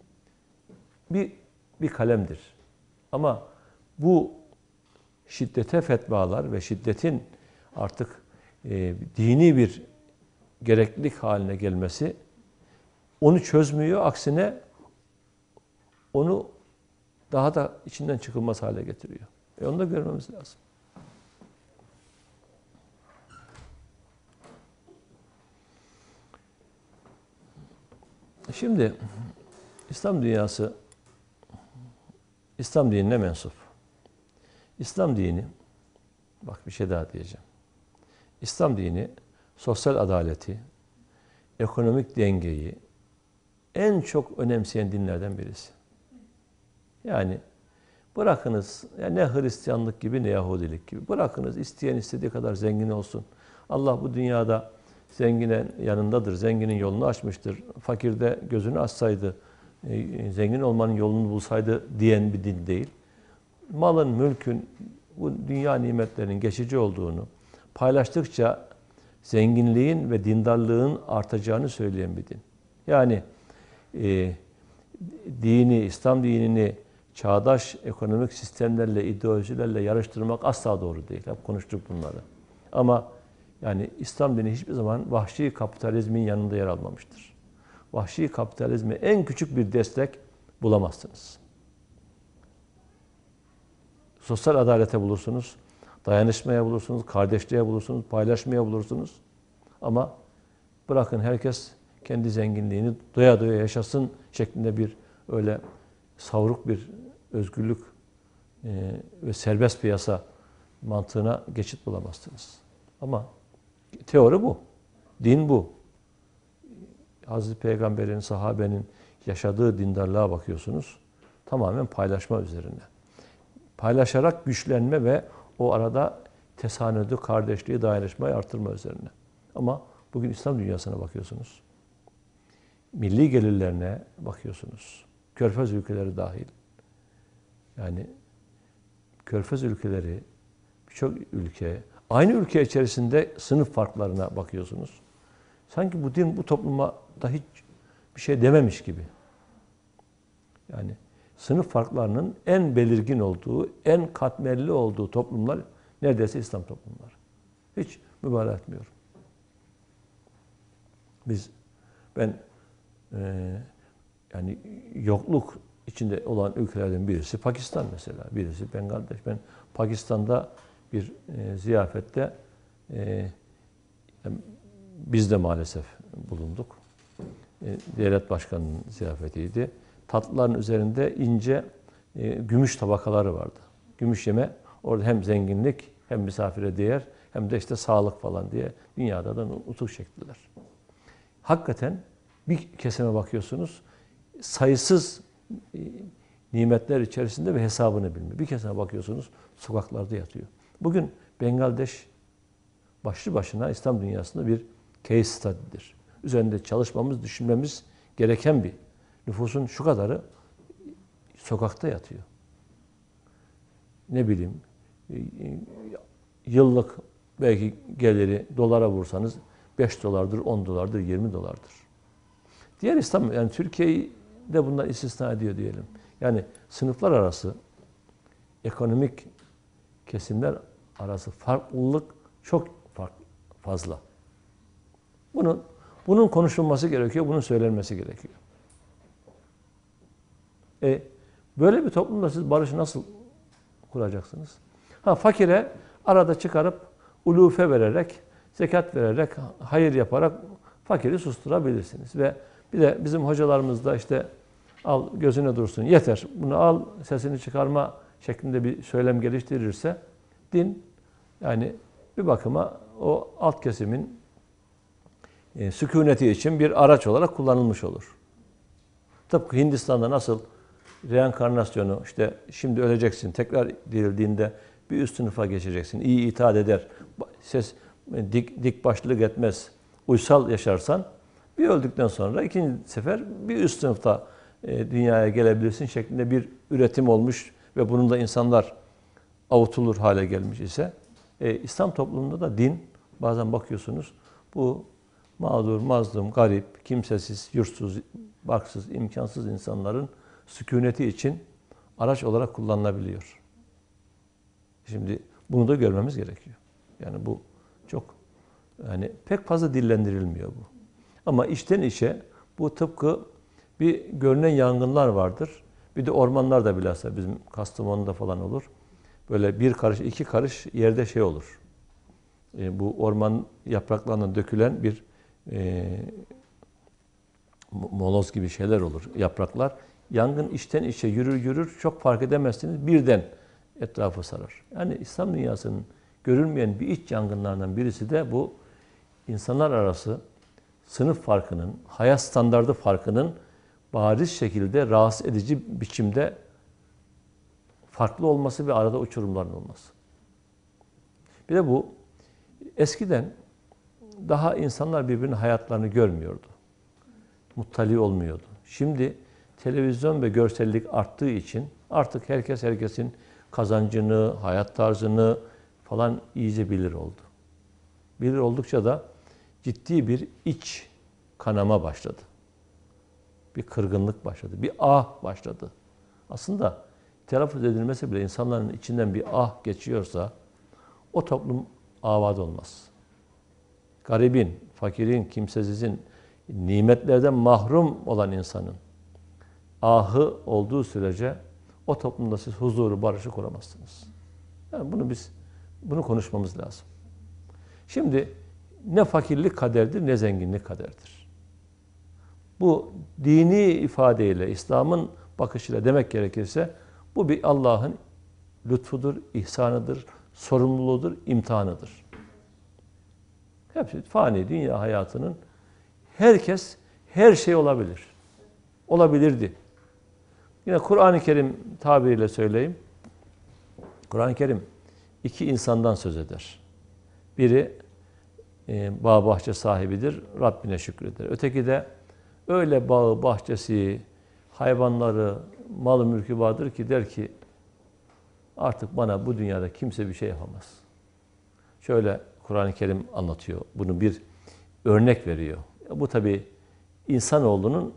bir kalemdir. Ama bu şiddete fetvalar ve şiddetin artık dini bir gereklilik haline gelmesi onu çözmüyor. Aksine onu daha da içinden çıkılmaz hale getiriyor. Onu da görmemiz lazım. Şimdi İslam dünyası İslam dinine mensup. İslam dini, bak bir şey daha diyeceğim. İslam dini sosyal adaleti, ekonomik dengeyi en çok önemseyen dinlerden birisi. Yani bırakınız ne Hristiyanlık gibi ne Yahudilik gibi. Bırakınız isteyen istediği kadar zengin olsun. Allah bu dünyada zenginin yanındadır. Zenginin yolunu açmıştır. Fakir de gözünü açsaydı, zengin olmanın yolunu bulsaydı diyen bir din değil. Malın, mülkün, bu dünya nimetlerinin geçici olduğunu, paylaştıkça zenginliğin ve dindarlığın artacağını söyleyen bir din. Yani İslam dinini çağdaş ekonomik sistemlerle, ideolojilerle yarıştırmak asla doğru değil. Hep konuştuk bunları. Ama yani İslam dini hiçbir zaman vahşi kapitalizmin yanında yer almamıştır. Vahşi kapitalizme en küçük bir destek bulamazsınız. Sosyal adalete bulursunuz, dayanışmaya bulursunuz, kardeşliğe bulursunuz, paylaşmaya bulursunuz. Ama bırakın herkes kendi zenginliğini doya doya yaşasın şeklinde bir öyle savruk bir özgürlük ve serbest piyasa mantığına geçit bulamazsınız. Ama teori bu, din bu. Hazreti Peygamber'in, sahabenin yaşadığı dindarlığa bakıyorsunuz. Tamamen paylaşma üzerine. Paylaşarak güçlenme ve o arada tesanüdü, kardeşliği, dayanışmayı artırma üzerine. Ama bugün İslam dünyasına bakıyorsunuz. Milli gelirlerine bakıyorsunuz. Körfez ülkeleri dahil. Yani Körfez ülkeleri, birçok ülke, aynı ülke içerisinde sınıf farklarına bakıyorsunuz. Sanki bu din bu topluma da hiç bir şey dememiş gibi. Yani sınıf farklarının en belirgin olduğu, en katmerli olduğu toplumlar neredeyse İslam toplumları. Hiç mübalağa etmiyorum. Ben yani yokluk içinde olan ülkelerden birisi Pakistan mesela, birisi Bangladeş. Ben Pakistan'da bir ziyafette biz de maalesef bulunduk. Devlet başkanının ziyafetiydi. Tatlıların üzerinde ince gümüş tabakaları vardı. Gümüş yeme orada hem zenginlik hem misafire değer hem de işte sağlık falan diye dünyada da nutuk çektiler. Hakikaten bir kesime bakıyorsunuz sayısız nimetler içerisinde ve hesabını bilmiyor. Bir kesime bakıyorsunuz sokaklarda yatıyor. Bugün Bangladeş başlı başına İslam dünyasında bir case study'dir. Üzerinde çalışmamız, düşünmemiz gereken bir nüfusun şu kadarı sokakta yatıyor. Ne bileyim, yıllık belki geliri dolara vursanız 5 dolardır, 10 dolardır, 20 dolardır. Diğer İslam, yani Türkiye'yi de bundan istisna ediyor diyelim. Yani sınıflar arası, ekonomik kesimler arası farklılık çok fazla. Bunun konuşulması gerekiyor, bunun söylenmesi gerekiyor. Böyle bir toplumda siz barışı nasıl kuracaksınız? Fakire arada çıkarıp ulufe vererek, zekat vererek, hayır yaparak fakiri susturabilirsiniz. Ve bir de bizim hocalarımız da işte al gözüne dursun yeter, bunu al sesini çıkarma şeklinde bir söylem geliştirirse din yani bir bakıma o alt kesimin sükuneti için bir araç olarak kullanılmış olur. Tıpkı Hindistan'da nasıl reenkarnasyonu işte şimdi öleceksin tekrar dirildiğinde bir üst sınıfa geçeceksin. İyi itaat eder. Ses dik başlılık etmez. Uysal yaşarsan bir öldükten sonra ikinci sefer bir üst sınıfta dünyaya gelebilirsin şeklinde bir üretim olmuş ve bunun da insanlar avutulur hale gelmiş ise İslam toplumunda da din bazen bakıyorsunuz bu mağdur, mazlum, garip, kimsesiz, yurtsuz, barksız, imkansız insanların sükuneti için araç olarak kullanılabiliyor. Şimdi bunu da görmemiz gerekiyor. Yani bu çok yani pek fazla dillendirilmiyor bu. Ama içten içe bu tıpkı bir görünen yangınlar vardır. Bir de ormanlar da bilhassa bizim Kastamonu'da falan olur. Böyle bir karış, iki karış yerde şey olur. Bu orman yapraklarından dökülen bir moloz gibi şeyler olur, yapraklar. Yangın içten içe yürür yürür, çok fark edemezsiniz, birden etrafı sarar. Yani İslam dünyasının görülmeyen bir iç yangınlarından birisi de bu insanlar arası sınıf farkının, hayat standardı farkının bariz şekilde rahatsız edici biçimde farklı olması ve arada uçurumların olması. Bir de bu eskiden daha insanlar birbirinin hayatlarını görmüyordu. Muttali olmuyordu. Şimdi televizyon ve görsellik arttığı için artık herkes herkesin kazancını, hayat tarzını falan iyice bilir oldu. Bilir oldukça da ciddi bir iç kanama başladı. Bir kırgınlık başladı, bir ah başladı. Aslında telaffuz edilmesi bile insanların içinden bir ah geçiyorsa o toplum avad olmaz. Garibin, fakirin, kimsesizin, nimetlerden mahrum olan insanın ahı olduğu sürece o toplumda siz huzuru, barışı kuramazsınız. Yani bunu konuşmamız lazım. Şimdi ne fakirlik kaderdir ne zenginlik kaderdir. Bu dini ifadeyle, İslam'ın bakışıyla demek gerekirse bu bir Allah'ın lütfudur, ihsanıdır, sorumluluğudur, imtihanıdır. Hepsi fani dünya hayatının herkes her şey olabilir. Olabilirdi. Yine Kur'an-ı Kerim tabiriyle söyleyeyim. Kur'an-ı Kerim iki insandan söz eder. Biri bağ bahçe sahibidir, Rabbine şükreder. Öteki de öyle bağı, bahçesi, hayvanları, malı mülkü vardır ki der ki artık bana bu dünyada kimse bir şey yapamaz. Şöyle Kur'an-ı Kerim anlatıyor. Bunu bir örnek veriyor. Bu tabii insanoğlunun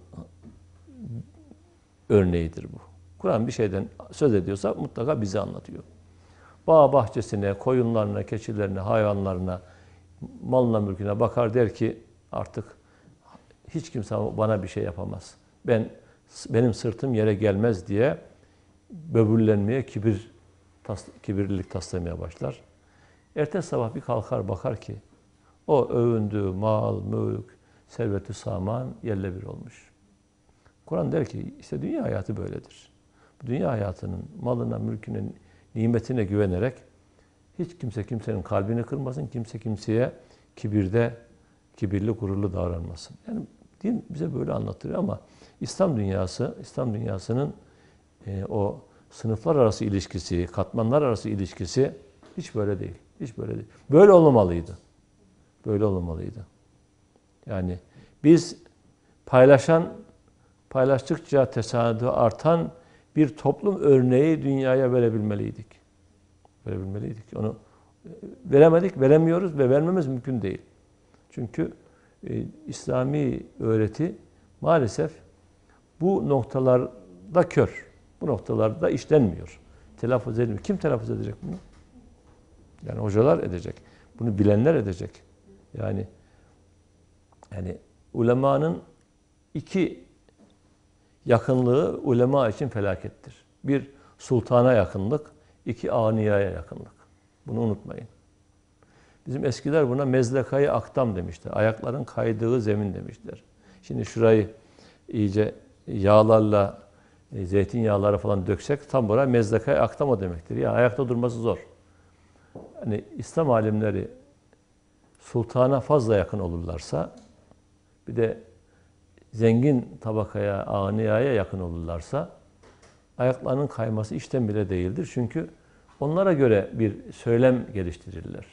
örneğidir bu. Kur'an bir şeyden söz ediyorsa mutlaka bize anlatıyor. Bağ bahçesine, koyunlarına, keçilerine, hayvanlarına, malına, mülküne bakar der ki artık hiç kimse bana bir şey yapamaz. Benim sırtım yere gelmez diye böbürlenmeye, kibirlilik taslamaya başlar. Ertesi sabah bir kalkar bakar ki o övündüğü mal, mülk, servet-i saman yerle bir olmuş. Kur'an der ki işte dünya hayatı böyledir. Dünya hayatının malına, mülküne, nimetine güvenerek hiç kimse kimsenin kalbini kırmasın, kimse kimseye kibirli, gururlu davranmasın. Yani din bize böyle anlatıyor ama İslam dünyasının o sınıflar arası ilişkisi, katmanlar arası ilişkisi hiç böyle değil. Hiç böyle değil. Böyle olmamalıydı. Böyle olmamalıydı. Yani biz paylaştıkça tesadüfi artan bir toplum örneği dünyaya verebilmeliydik. Onu veremedik, veremiyoruz ve vermemiz mümkün değil. Çünkü İslami öğreti maalesef bu noktalarda kör. Bu noktalarda işlenmiyor. Telaffuz edilmiyor. Kim telaffuz edecek bunu? Yani hocalar edecek. Bunu bilenler edecek. Yani ulemanın iki yakınlığı ulema için felakettir. Bir sultana yakınlık, iki aniyaya yakınlık. Bunu unutmayın. Bizim eskiler buna mezlekayı akdam demişler. Ayakların kaydığı zemin demişler. Şimdi şurayı iyice yağlarla, zeytinyağları falan döksek tam buraya mezlekayı akdam o demektir. Yani ayakta durması zor. Hani İslam alimleri sultana fazla yakın olurlarsa, bir de zengin tabakaya, aniyaya yakın olurlarsa ayaklarının kayması işten bile değildir. Çünkü onlara göre bir söylem geliştirirler.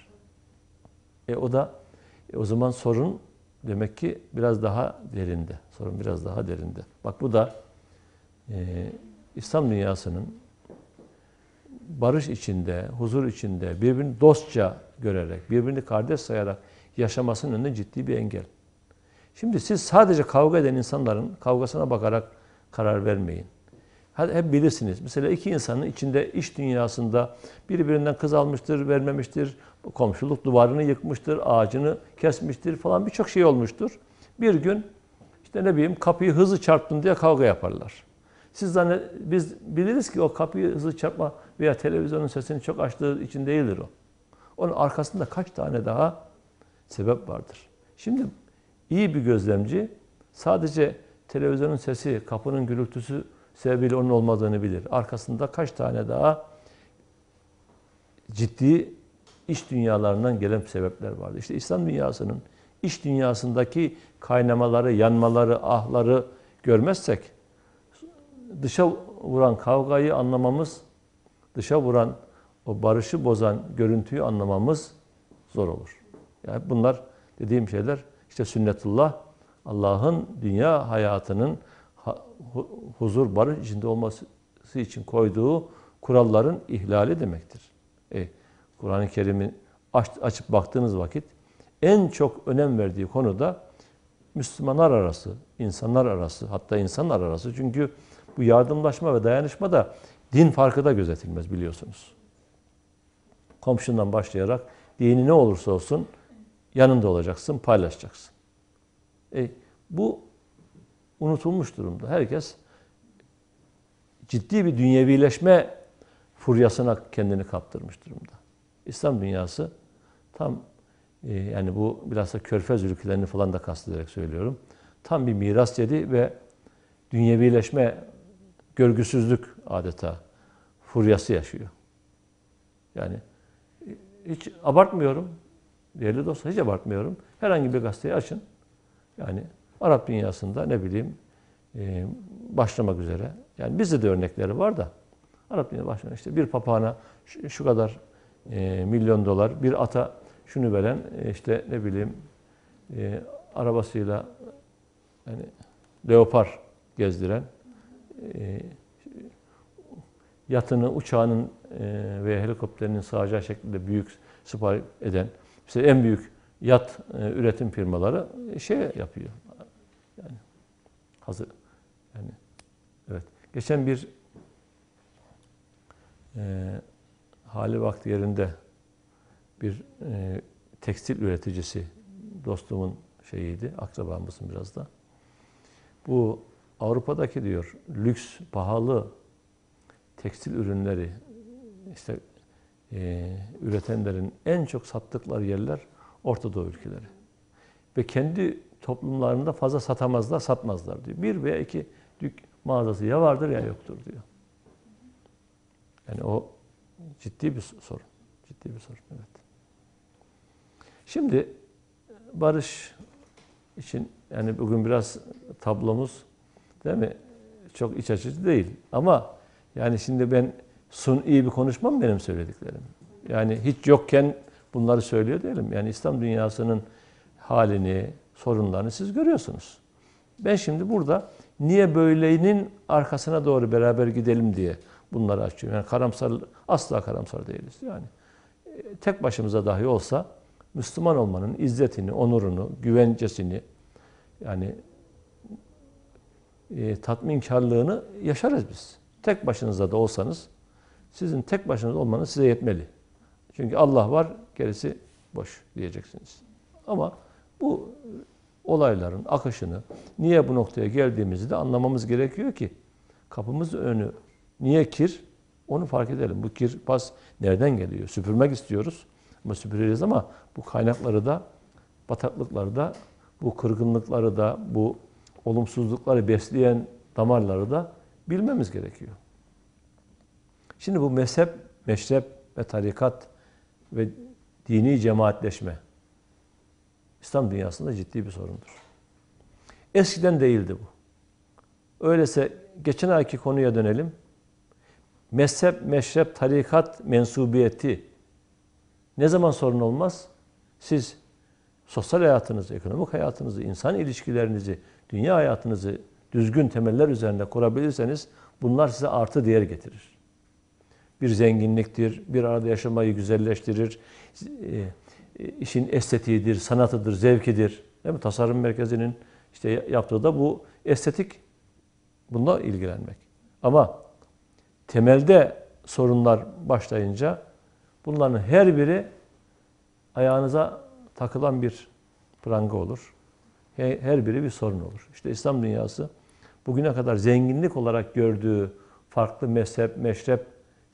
O zaman sorun demek ki biraz daha derinde. Sorun biraz daha derinde. Bak bu da İslam dünyasının barış içinde, huzur içinde, birbirini dostça görerek, birbirini kardeş sayarak yaşamasının önünde ciddi bir engel. Şimdi siz sadece kavga eden insanların kavgasına bakarak karar vermeyin. Hep bilirsiniz. Mesela iki insanın içinde iş dünyasında birbirinden kız almıştır, vermemiştir, komşuluk duvarını yıkmıştır, ağacını kesmiştir falan birçok şey olmuştur. Bir gün işte ne bileyim kapıyı hızlı çarptın diye kavga yaparlar. Biz biliriz ki o kapıyı hızlı çarpma veya televizyonun sesini çok açtığı için değildir o. Onun arkasında kaç tane daha sebep vardır. Şimdi iyi bir gözlemci sadece televizyonun sesi, kapının gürültüsü sebebiyle onun olmadığını bilir. Arkasında kaç tane daha ciddi iç dünyalarından gelen sebepler vardı. İşte İslam dünyasının iç dünyasındaki kaynamaları, yanmaları, ahları görmezsek dışa vuran kavgayı anlamamız, dışa vuran o barışı bozan görüntüyü anlamamız zor olur. Yani bunlar dediğim şeyler işte sünnetullah, Allah'ın dünya hayatının huzur, barış içinde olması için koyduğu kuralların ihlali demektir. Kur'an-ı Kerim'i açıp baktığınız vakit en çok önem verdiği konu da Müslümanlar arası, insanlar arası, hatta insanlar arası. Çünkü bu yardımlaşma ve dayanışma da din farkı da gözetilmez biliyorsunuz. Komşundan başlayarak dini ne olursa olsun yanında olacaksın, paylaşacaksın. Bu unutulmuş durumda. Herkes ciddi bir dünyevileşme furyasına kendini kaptırmış durumda. İslam dünyası tam yani bu bilhassa Körfez ülkelerini falan da kastederek söylüyorum. Tam bir miras yedi ve dünyevileşme, görgüsüzlük adeta furyası yaşıyor. Yani hiç abartmıyorum. Değerli dostlar, hiç abartmıyorum. Herhangi bir gazeteyi açın. Yani Arap dünyasında ne bileyim başlamak üzere. Yani bizde de örnekleri var da Arap dünyasında başlamak işte bir papağana şu kadar milyon dolar, bir ata şunu veren işte ne bileyim arabasıyla yani leopar gezdiren yatını, uçağının ve helikopterinin sığacağı şekilde büyük sipariş eden işte en büyük yat üretim firmaları şey yapıyor. Yani hazır yani evet. Geçen bir hali vakti yerinde bir tekstil üreticisi dostumun şeyiydi, akrabamızın biraz da. Bu Avrupa'daki diyor lüks, pahalı tekstil ürünleri işte üretenlerin en çok sattıkları yerler Orta Doğu ülkeleri. Ve kendi toplumlarında fazla satamazlar, satmazlar diyor. Bir veya iki mağazası ya vardır ya yoktur diyor. Yani o ciddi bir sorun. Ciddi bir sorun, evet. Şimdi barış için yani bugün biraz tablomuz değil mi? Çok iç açıcı değil. Ama yani şimdi ben suni bir konuşmam benim söylediklerim. Yani hiç yokken bunları söylüyor değilim. Yani İslam dünyasının halini, sorunlarını siz görüyorsunuz. Ben şimdi burada niye böylenin arkasına doğru beraber gidelim diye bunları açıyorum. Yani karamsar, asla karamsar değiliz. Yani tek başımıza dahi olsa Müslüman olmanın izzetini, onurunu, güvencesini yani tatminkarlığını yaşarız biz. Tek başınıza da olsanız sizin tek başınıza olmanız size yetmeli. Çünkü Allah var, gerisi boş diyeceksiniz. Ama bu olayların akışını, niye bu noktaya geldiğimizi de anlamamız gerekiyor ki kapımız önü niye kir? Onu fark edelim. Bu kir, pas nereden geliyor? Süpürmek istiyoruz. Ama süpüreceğiz ama bu kaynakları da, bataklıkları da, bu kırgınlıkları da, bu olumsuzlukları besleyen damarları da bilmemiz gerekiyor. Şimdi bu mezhep, meşrep ve tarikat ve dini cemaatleşme İslam dünyasında ciddi bir sorundur. Eskiden değildi bu. Öyleyse geçen ayki konuya dönelim. Mezhep, meşrep, tarikat mensubiyeti ne zaman sorun olmaz? Siz sosyal hayatınızı, ekonomik hayatınızı, insan ilişkilerinizi, dünya hayatınızı düzgün temeller üzerinde kurabilirseniz bunlar size artı değer getirir. Bir zenginliktir, bir arada yaşamayı güzelleştirir, işin estetiğidir, sanatıdır, zevkidir. Değil mi? Tasarım merkezinin işte yaptığı da bu estetik, bununla ilgilenmek. Ama temelde sorunlar başlayınca bunların her biri ayağınıza takılan bir pranga olur. Her biri bir sorun olur. İşte İslam dünyası bugüne kadar zenginlik olarak gördüğü farklı mezhep, meşrep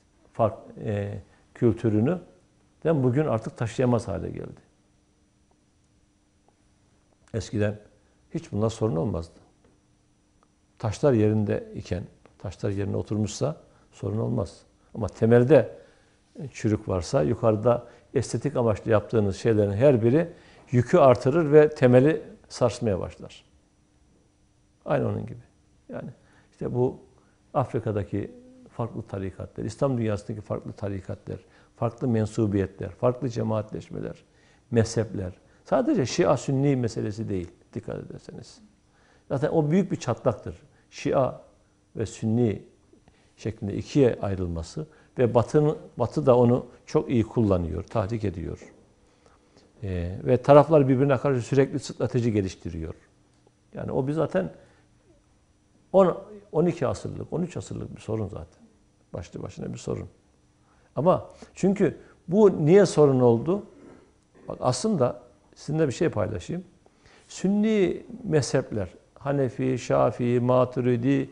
kültürünü bugün artık taşıyamaz hale geldi. Eskiden hiç bunlar sorun olmazdı. taşlar yerinde iken, taşlar yerine oturmuşsa sorun olmaz. Ama temelde çürük varsa yukarıda estetik amaçlı yaptığınız şeylerin her biri yükü artırır ve temeli sarsmaya başlar. Aynı onun gibi. Yani işte bu Afrika'daki farklı tarikatlar, İslam dünyasındaki farklı tarikatlar, farklı mensubiyetler, farklı cemaatleşmeler, mezhepler. Sadece Şia-Sünni meselesi değil, dikkat ederseniz. Zaten o büyük bir çatlaktır. Şia ve Sünni şeklinde ikiye ayrılması ve Batı da onu çok iyi kullanıyor, tahrik ediyor. Ve taraflar birbirine karşı sürekli strateji geliştiriyor. Yani o bir zaten 12 asırlık, 13 asırlık bir sorun zaten. Başlı başına bir sorun. Ama çünkü bu niye sorun oldu? Bak aslında sizinle bir şey paylaşayım. Sünni mezhepler, Hanefi, Şafii, Maturidi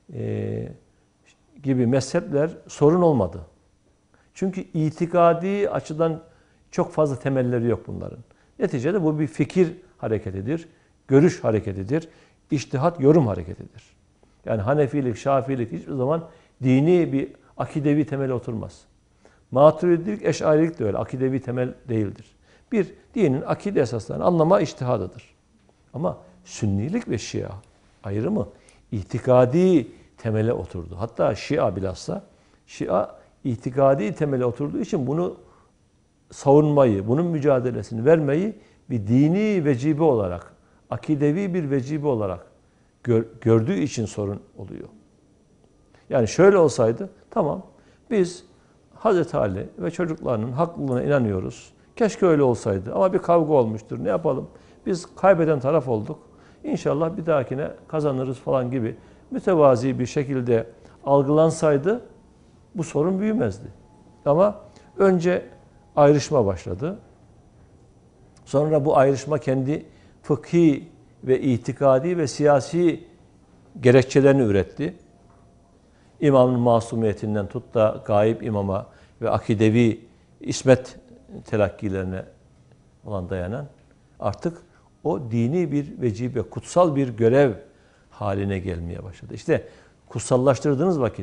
gibi mezhepler sorun olmadı. Çünkü itikadi açıdan çok fazla temelleri yok bunların. Neticede bu bir fikir hareketidir, görüş hareketidir, içtihat, yorum hareketidir. Yani Hanefilik, Şafiilik hiçbir zaman dini bir akidevi temele oturmaz. Maturidilik, Eş'arilik de öyle, akidevi temel değildir. Bir, dinin akide esaslarını anlama içtihadıdır. Ama Sünnilik ve Şia ayrımı itikadi temele oturdu. Hatta Şia bilhassa, Şia itikadi temele oturduğu için bunu savunmayı, bunun mücadelesini vermeyi bir dini vecibe olarak, akidevi bir vecibe olarak gördüğü için sorun oluyor. Yani şöyle olsaydı, tamam biz Hazreti Ali ve çocuklarının haklılığına inanıyoruz. Keşke öyle olsaydı ama bir kavga olmuştur. Ne yapalım? Biz kaybeden taraf olduk. İnşallah bir dahakine kazanırız falan gibi mütevazi bir şekilde algılansaydı bu sorun büyümezdi. Ama önce ayrışma başladı. Sonra bu ayrışma kendi fıkhi ve itikadi ve siyasi gerekçelerini üretti. İmamın masumiyetinden tut da gayip imama ve akidevi ismet telakkilerine olan dayanan artık o dini bir vecibe, kutsal bir görev haline gelmeye başladı. İşte kutsallaştırdığınız vakit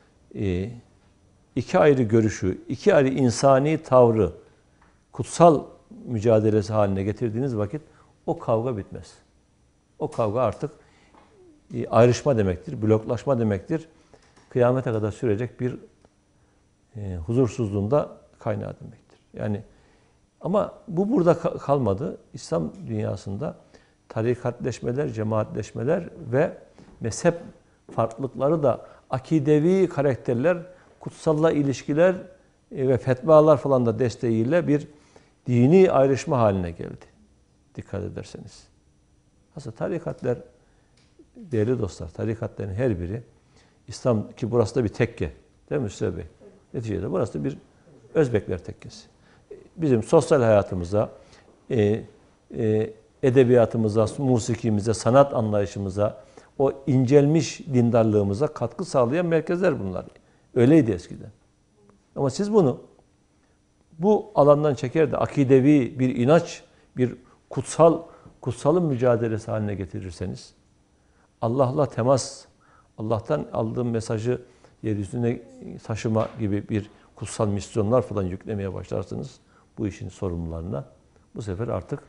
iki ayrı görüşü, iki ayrı insani tavrı kutsal mücadelesi haline getirdiğiniz vakit o kavga bitmez. O kavga artık ayrışma demektir, bloklaşma demektir. Kıyamete kadar sürecek bir huzursuzluğun da kaynağı demektir. Yani ama bu burada kalmadı. İslam dünyasında tarikatleşmeler, cemaatleşmeler ve mezhep farklılıkları da akidevi karakterler, kutsalla ilişkiler ve fetvalar falan da desteğiyle bir dini ayrışma haline geldi. Dikkat ederseniz. Aslında tarikatlar, değerli dostlar, tarikatların her biri İslam ki burası da bir tekke. Değil mi Hüsrev Bey? Neticede burası da bir Özbekler tekkesi. Bizim sosyal hayatımıza, edebiyatımıza, musikimize, sanat anlayışımıza, o incelmiş dindarlığımıza katkı sağlayan merkezler bunlar. Öyleydi eskiden. Ama siz bunu bu alandan çeker de akidevi bir inanç, bir kutsalın mücadelesi haline getirirseniz, Allah'la temas, Allah'tan aldığım mesajı yeryüzüne taşıma gibi bir kutsal misyonlar falan yüklemeye başlarsınız bu işin sorumlularına. Bu sefer artık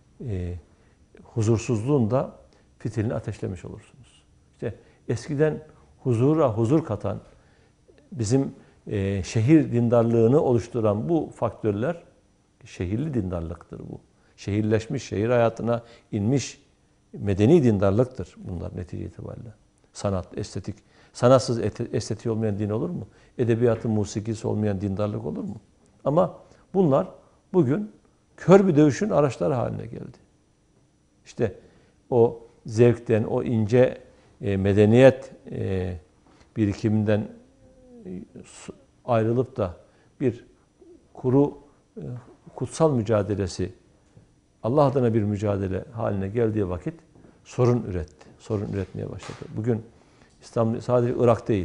huzursuzluğun da fitilini ateşlemiş olursunuz. İşte eskiden huzur katan, bizim şehir dindarlığını oluşturan bu faktörler, şehirli dindarlıktır bu. Şehirleşmiş, şehir hayatına inmiş medeni dindarlıktır bunlar netice itibariyle. Sanat, estetik. Sanatsız estetiği olmayan din olur mu? Edebiyatı, musikisi olmayan dindarlık olur mu? Ama bunlar bugün kör bir dövüşün araçları haline geldi. İşte o zevkten, o ince medeniyet birikiminden ayrılıp da bir kuru kutsal mücadelesi, Allah adına bir mücadele haline geldiği vakit sorun üretti. Sorun üretmeye başladı. Bugün İslam sadece Irak değil.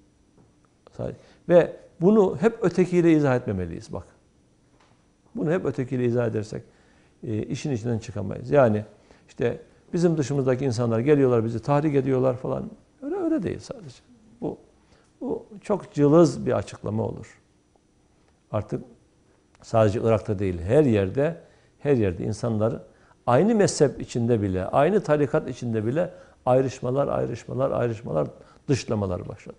Ve bunu hep ötekiyle izah etmemeliyiz bak. Bunu hep ötekiyle izah edersek işin içinden çıkamayız. Yani işte Bizim dışımızdaki insanlar geliyorlar, bizi tahrik ediyorlar falan. Öyle değil sadece. Bu çok cılız bir açıklama olur. Artık sadece Irak'ta değil, her yerde insanlar aynı mezhep içinde bile, aynı tarikat içinde bile ayrışmalar, dışlamalar başladı.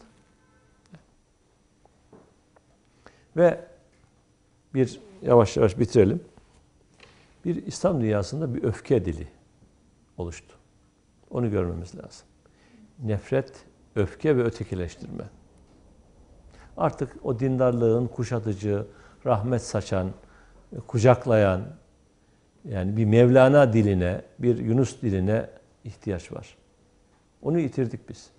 Ve yavaş yavaş bitirelim. Bir İslam dünyasında bir öfke dili oluştu. Onu görmemiz lazım. Nefret, öfke ve ötekileştirme. Artık o dindarlığın kuşatıcı, rahmet saçan, kucaklayan, yani bir Mevlana diline, bir Yunus diline ihtiyaç var. Onu yitirdik biz.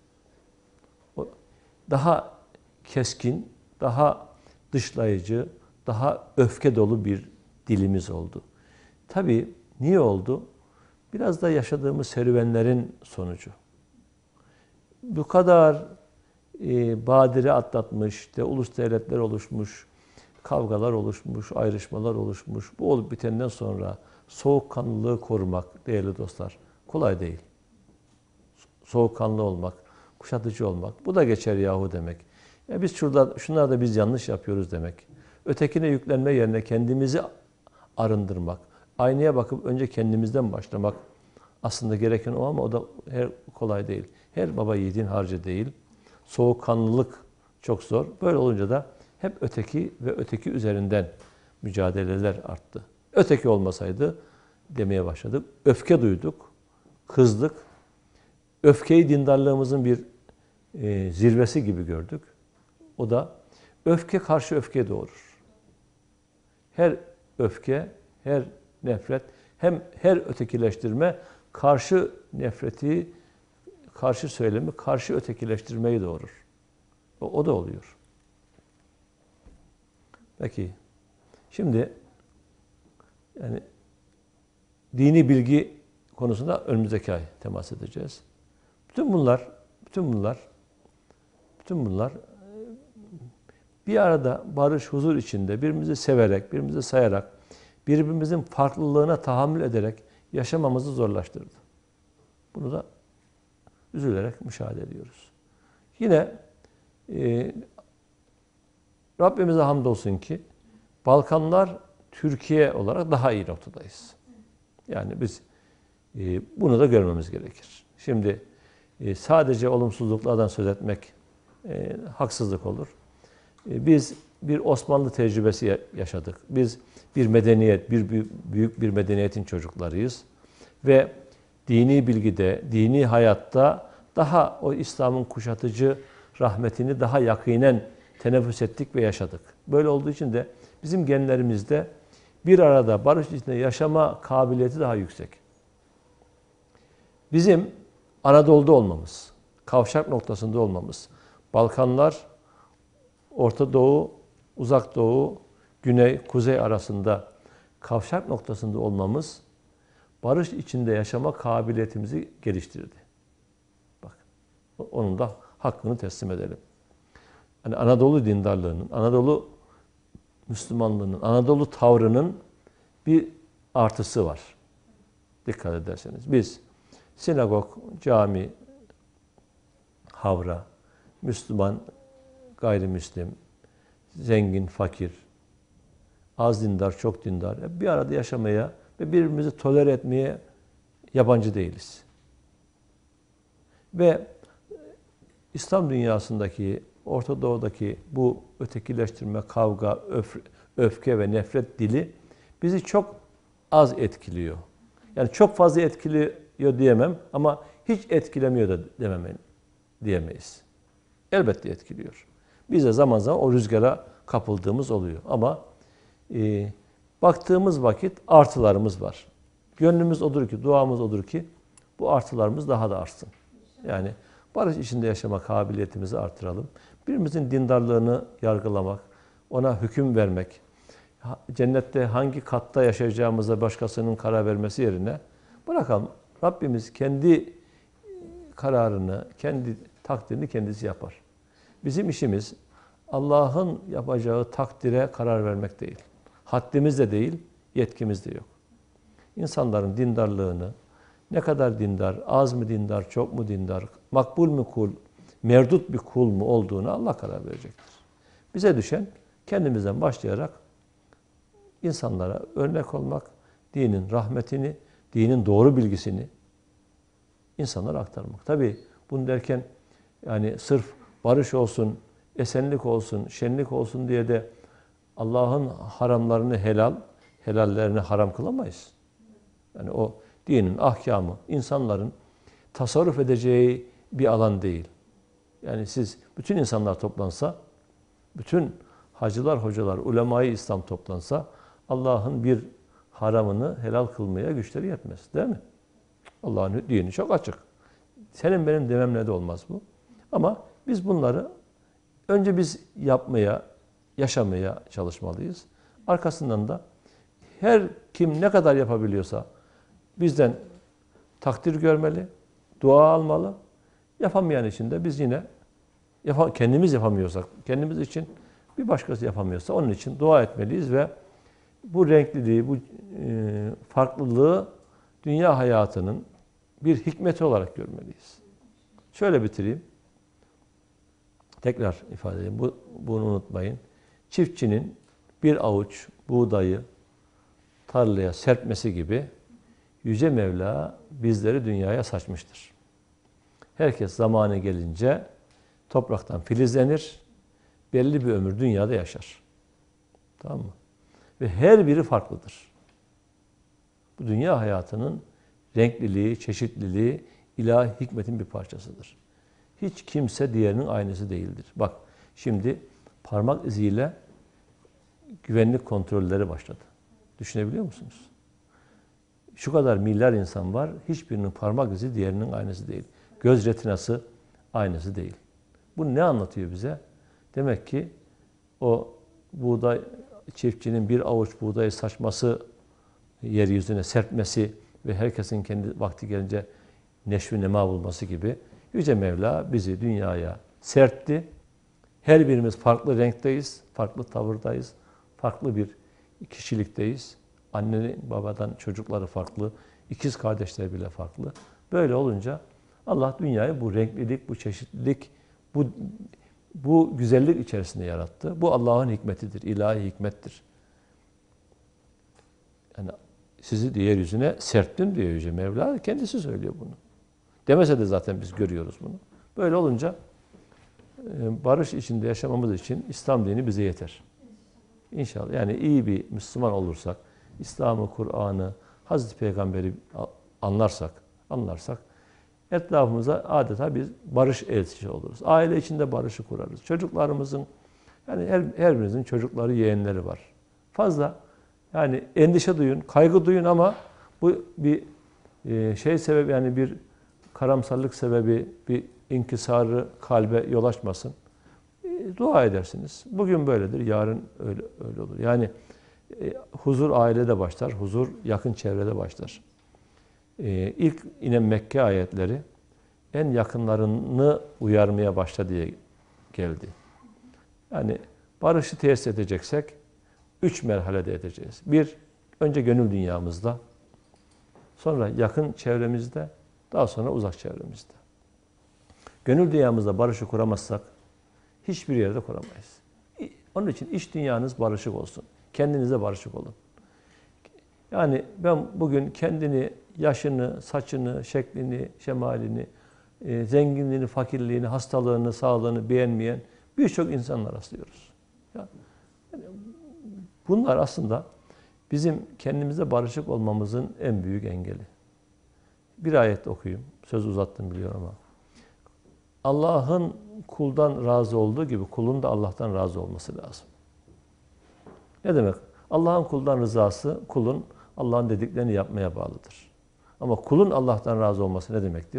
Daha keskin, daha dışlayıcı, daha öfke dolu bir dilimiz oldu. Tabii niye oldu? Biraz da yaşadığımız serüvenlerin sonucu. Bu kadar badire atlatmış, ulus devletler oluşmuş, kavgalar oluşmuş, ayrışmalar oluşmuş. Bu olup bitenden sonra soğukkanlılığı korumak değerli dostlar kolay değil. Soğukkanlı olmak, kuşatıcı olmak. Bu da geçer yahu demek. Biz şunlarda biz yanlış yapıyoruz demek. Ötekine yüklenme yerine kendimizi arındırmak. Aynaya bakıp önce kendimizden başlamak aslında gereken o ama o da kolay değil. Her baba yiğidin harcı değil. Soğukkanlılık çok zor. Böyle olunca da hep öteki ve öteki üzerinden mücadeleler arttı. Öteki olmasaydı demeye başladık. Öfke duyduk, kızdık. Öfkeyi dindarlığımızın bir zirvesi gibi gördük. O da öfke karşı öfke doğurur. Her öfke, her nefret, her ötekileştirme karşı nefreti, karşı söylemi, karşı ötekileştirmeyi doğurur. O da oluyor. Peki, şimdi yani dini bilgi konusunda önümüzdeki ay temas edeceğiz. Bütün bunlar bir arada barış, huzur içinde birbirimizi severek, birbirimizi sayarak, birbirimizin farklılığına tahammül ederek yaşamamızı zorlaştırdı. Bunu da üzülerek müşahede ediyoruz. Yine Rabbimize hamdolsun ki Balkanlar Türkiye olarak daha iyi noktadayız. Yani biz bunu da görmemiz gerekir. Şimdi sadece olumsuzluklardan söz etmek haksızlık olur. Biz bir Osmanlı tecrübesi yaşadık. Biz bir medeniyet, büyük bir medeniyetin çocuklarıyız. Ve dini bilgide, dini hayatta daha o İslam'ın kuşatıcı rahmetini daha yakinen teneffüs ettik ve yaşadık. Böyle olduğu için de bizim genlerimizde bir arada barış içinde yaşama kabiliyeti daha yüksek. Bizim Anadolu'da olmamız, kavşak noktasında olmamız, Balkanlar, Orta Doğu, Uzak Doğu, Güney, Kuzey arasında kavşak noktasında olmamız barış içinde yaşama kabiliyetimizi geliştirdi. Bak, onun da hakkını teslim edelim. Yani Anadolu dindarlığının, Anadolu Müslümanlığının, Anadolu tavrının bir artısı var. Dikkat ederseniz. Biz sinagog, cami, havra, Müslüman, gayrimüslim, zengin, fakir, az dindar, çok dindar bir arada yaşamaya ve birbirimizi tolere etmeye yabancı değiliz. Ve İslam dünyasındaki, Orta Doğu'daki bu ötekileştirme, kavga, öfke ve nefret dili bizi çok az etkiliyor. Yani çok fazla etkiliyor diyemem ama hiç etkilemiyor da diyemeyiz. Elbette etkiliyor. Biz de zaman zaman o rüzgara kapıldığımız oluyor. Ama baktığımız vakit artılarımız var. Gönlümüz odur ki, duamız odur ki bu artılarımız daha da artsın. Yani barış içinde yaşama kabiliyetimizi artıralım. Birbirimizin dindarlığını yargılamak, ona hüküm vermek, cennette hangi katta yaşayacağımıza başkasının karar vermesi yerine bırakalım. Rabbimiz kendi kararını, kendi takdirini kendisi yapar. Bizim işimiz Allah'ın yapacağı takdire karar vermek değil. Haddimiz de değil, yetkimiz de yok. İnsanların dindarlığını, ne kadar dindar, az mı dindar, çok mu dindar, makbul mü kul, merdut bir kul mu olduğunu Allah karar verecektir. Bize düşen kendimizden başlayarak insanlara örnek olmak, dinin rahmetini, dinin doğru bilgisini insanlara aktarmak. Tabii bunu derken yani sırf barış olsun, esenlik olsun, şenlik olsun diye de Allah'ın haramlarını helal, helallerini haram kılamayız. Yani o dinin ahkamı insanların tasarruf edeceği bir alan değil. Yani siz bütün insanlar toplansa, bütün hacılar, hocalar, ulema-i İslam toplansa Allah'ın bir haramını helal kılmaya güçleri yetmez. Değil mi? Allah'ın dini çok açık. Senin benim dememle de olmaz bu. Ama biz bunları önce biz yapmaya, yaşamaya çalışmalıyız. Arkasından da her kim ne kadar yapabiliyorsa bizden takdir görmeli, dua almalı. Yapamayan için de biz yine kendimiz yapamıyorsak, kendimiz için bir başkası yapamıyorsa onun için dua etmeliyiz ve bu renkliliği, bu farklılığı dünya hayatının bir hikmeti olarak görmeliyiz. Şöyle bitireyim. Tekrar ifade edeyim. Bunu unutmayın. Çiftçinin bir avuç buğdayı tarlaya serpmesi gibi Yüce Mevla bizleri dünyaya saçmıştır. Herkes zamanı gelince topraktan filizlenir, belli bir ömür dünyada yaşar. Tamam mı? Ve her biri farklıdır. Bu dünya hayatının renkliliği, çeşitliliği, ilahi hikmetin bir parçasıdır. Hiç kimse diğerinin aynısı değildir. Bak şimdi parmak iziyle güvenlik kontrolleri başladı. Düşünebiliyor musunuz? Şu kadar milyar insan var, hiçbirinin parmak izi diğerinin aynısı değil. Göz retinası aynısı değil. Bu ne anlatıyor bize? Demek ki o buğday çiftçinin bir avuç buğdayı saçması, yeryüzüne serpmesi ve herkesin kendi vakti gelince neşvi nema bulması gibi Yüce Mevla bizi dünyaya serpti. Her birimiz farklı renkteyiz, farklı tavırdayız, farklı bir kişilikteyiz. Annenin babadan çocukları farklı, ikiz kardeşler bile farklı. Böyle olunca Allah dünyayı bu renklilik, bu çeşitlilik, bu güzellik içerisinde yarattı. Bu Allah'ın hikmetidir, ilahi hikmettir. Yani sizi yeryüzüne serptim diyor Yüce Mevla. Kendisi söylüyor bunu. Demese de zaten biz görüyoruz bunu. Böyle olunca barış içinde yaşamamız için İslam dini bize yeter. İnşallah. Yani iyi bir Müslüman olursak, İslam'ı, Kur'an'ı, Hazreti Peygamber'i anlarsak etrafımıza adeta biz barış elçisi oluruz. Aile içinde barışı kurarız. Çocuklarımızın, yani her birimizin çocukları, yeğenleri var. Fazla yani endişe duyun, kaygı duyun ama bu bir sebebi, yani bir karamsarlık sebebi, bir inkisarı kalbe yol açmasın. Dua edersiniz. Bugün böyledir, yarın öyle olur. Yani huzur ailede başlar, huzur yakın çevrede başlar. İlk inen Mekke ayetleri en yakınlarını uyarmaya başla diye geldi. Yani barışı tesis edeceksek 3 merhalede edeceğiz. Bir, önce gönül dünyamızda, sonra yakın çevremizde, daha sonra uzak çevremizde. Gönül dünyamızda barışı kuramazsak hiçbir yerde kuramayız. Onun için iç dünyanız barışık olsun. Kendinize barışık olun. Yani ben bugün kendini, yaşını, saçını, şeklini, şemalini, zenginliğini, fakirliğini, hastalığını, sağlığını beğenmeyen birçok insanla rastlıyoruz. Yani bunlar aslında bizim kendimize barışık olmamızın en büyük engeli. Bir ayet okuyayım. Söz uzattım biliyorum ama. Allah'ın kuldan razı olduğu gibi kulun da Allah'tan razı olması lazım. Ne demek? Allah'ın kuldan rızası, kulun Allah'ın dediklerini yapmaya bağlıdır. Ama kulun Allah'tan razı olması ne demektir?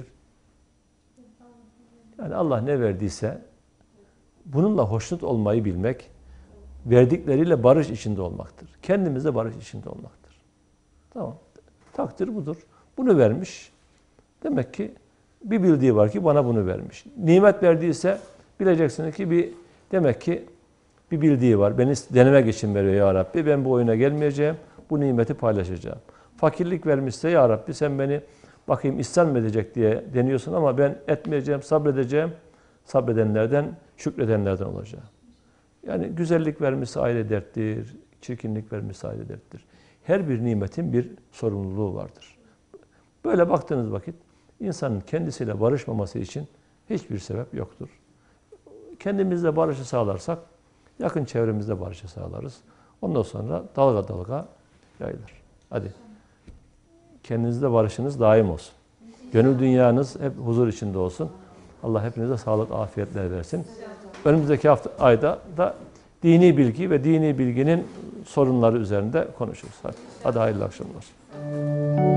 Yani Allah ne verdiyse bununla hoşnut olmayı bilmek, verdikleriyle barış içinde olmaktır. Kendimizle barış içinde olmaktır. Tamam. Takdir budur. Bunu vermiş. Demek ki bir bildiği var ki bana bunu vermiş. Nimet verdiyse bileceksiniz ki demek ki bir bildiği var. Beni denemek için veriyor ya Rabbi. Ben bu oyuna gelmeyeceğim. Bu nimeti paylaşacağım. Fakirlik vermişse ya Rabbi sen beni bakayım isyan mı edecek diye deniyorsun ama ben etmeyeceğim, sabredeceğim. Sabredenlerden, şükredenlerden olacağım. Yani güzellik vermesi ayrı derttir, çirkinlik vermesi ayrı derttir. Her bir nimetin bir sorumluluğu vardır. Böyle baktığınız vakit insanın kendisiyle barışmaması için hiçbir sebep yoktur. Kendimizle barışı sağlarsak yakın çevremizde barışı sağlarız. Ondan sonra dalga dalga yayılır. Hadi. Kendinizle barışınız daim olsun. Gönül dünyanız hep huzur içinde olsun. Allah hepinize sağlık, afiyetler versin. Önümüzdeki ayda da dini bilgi ve dini bilginin sorunları üzerinde konuşuruz. Hadi hayırlı akşamlar.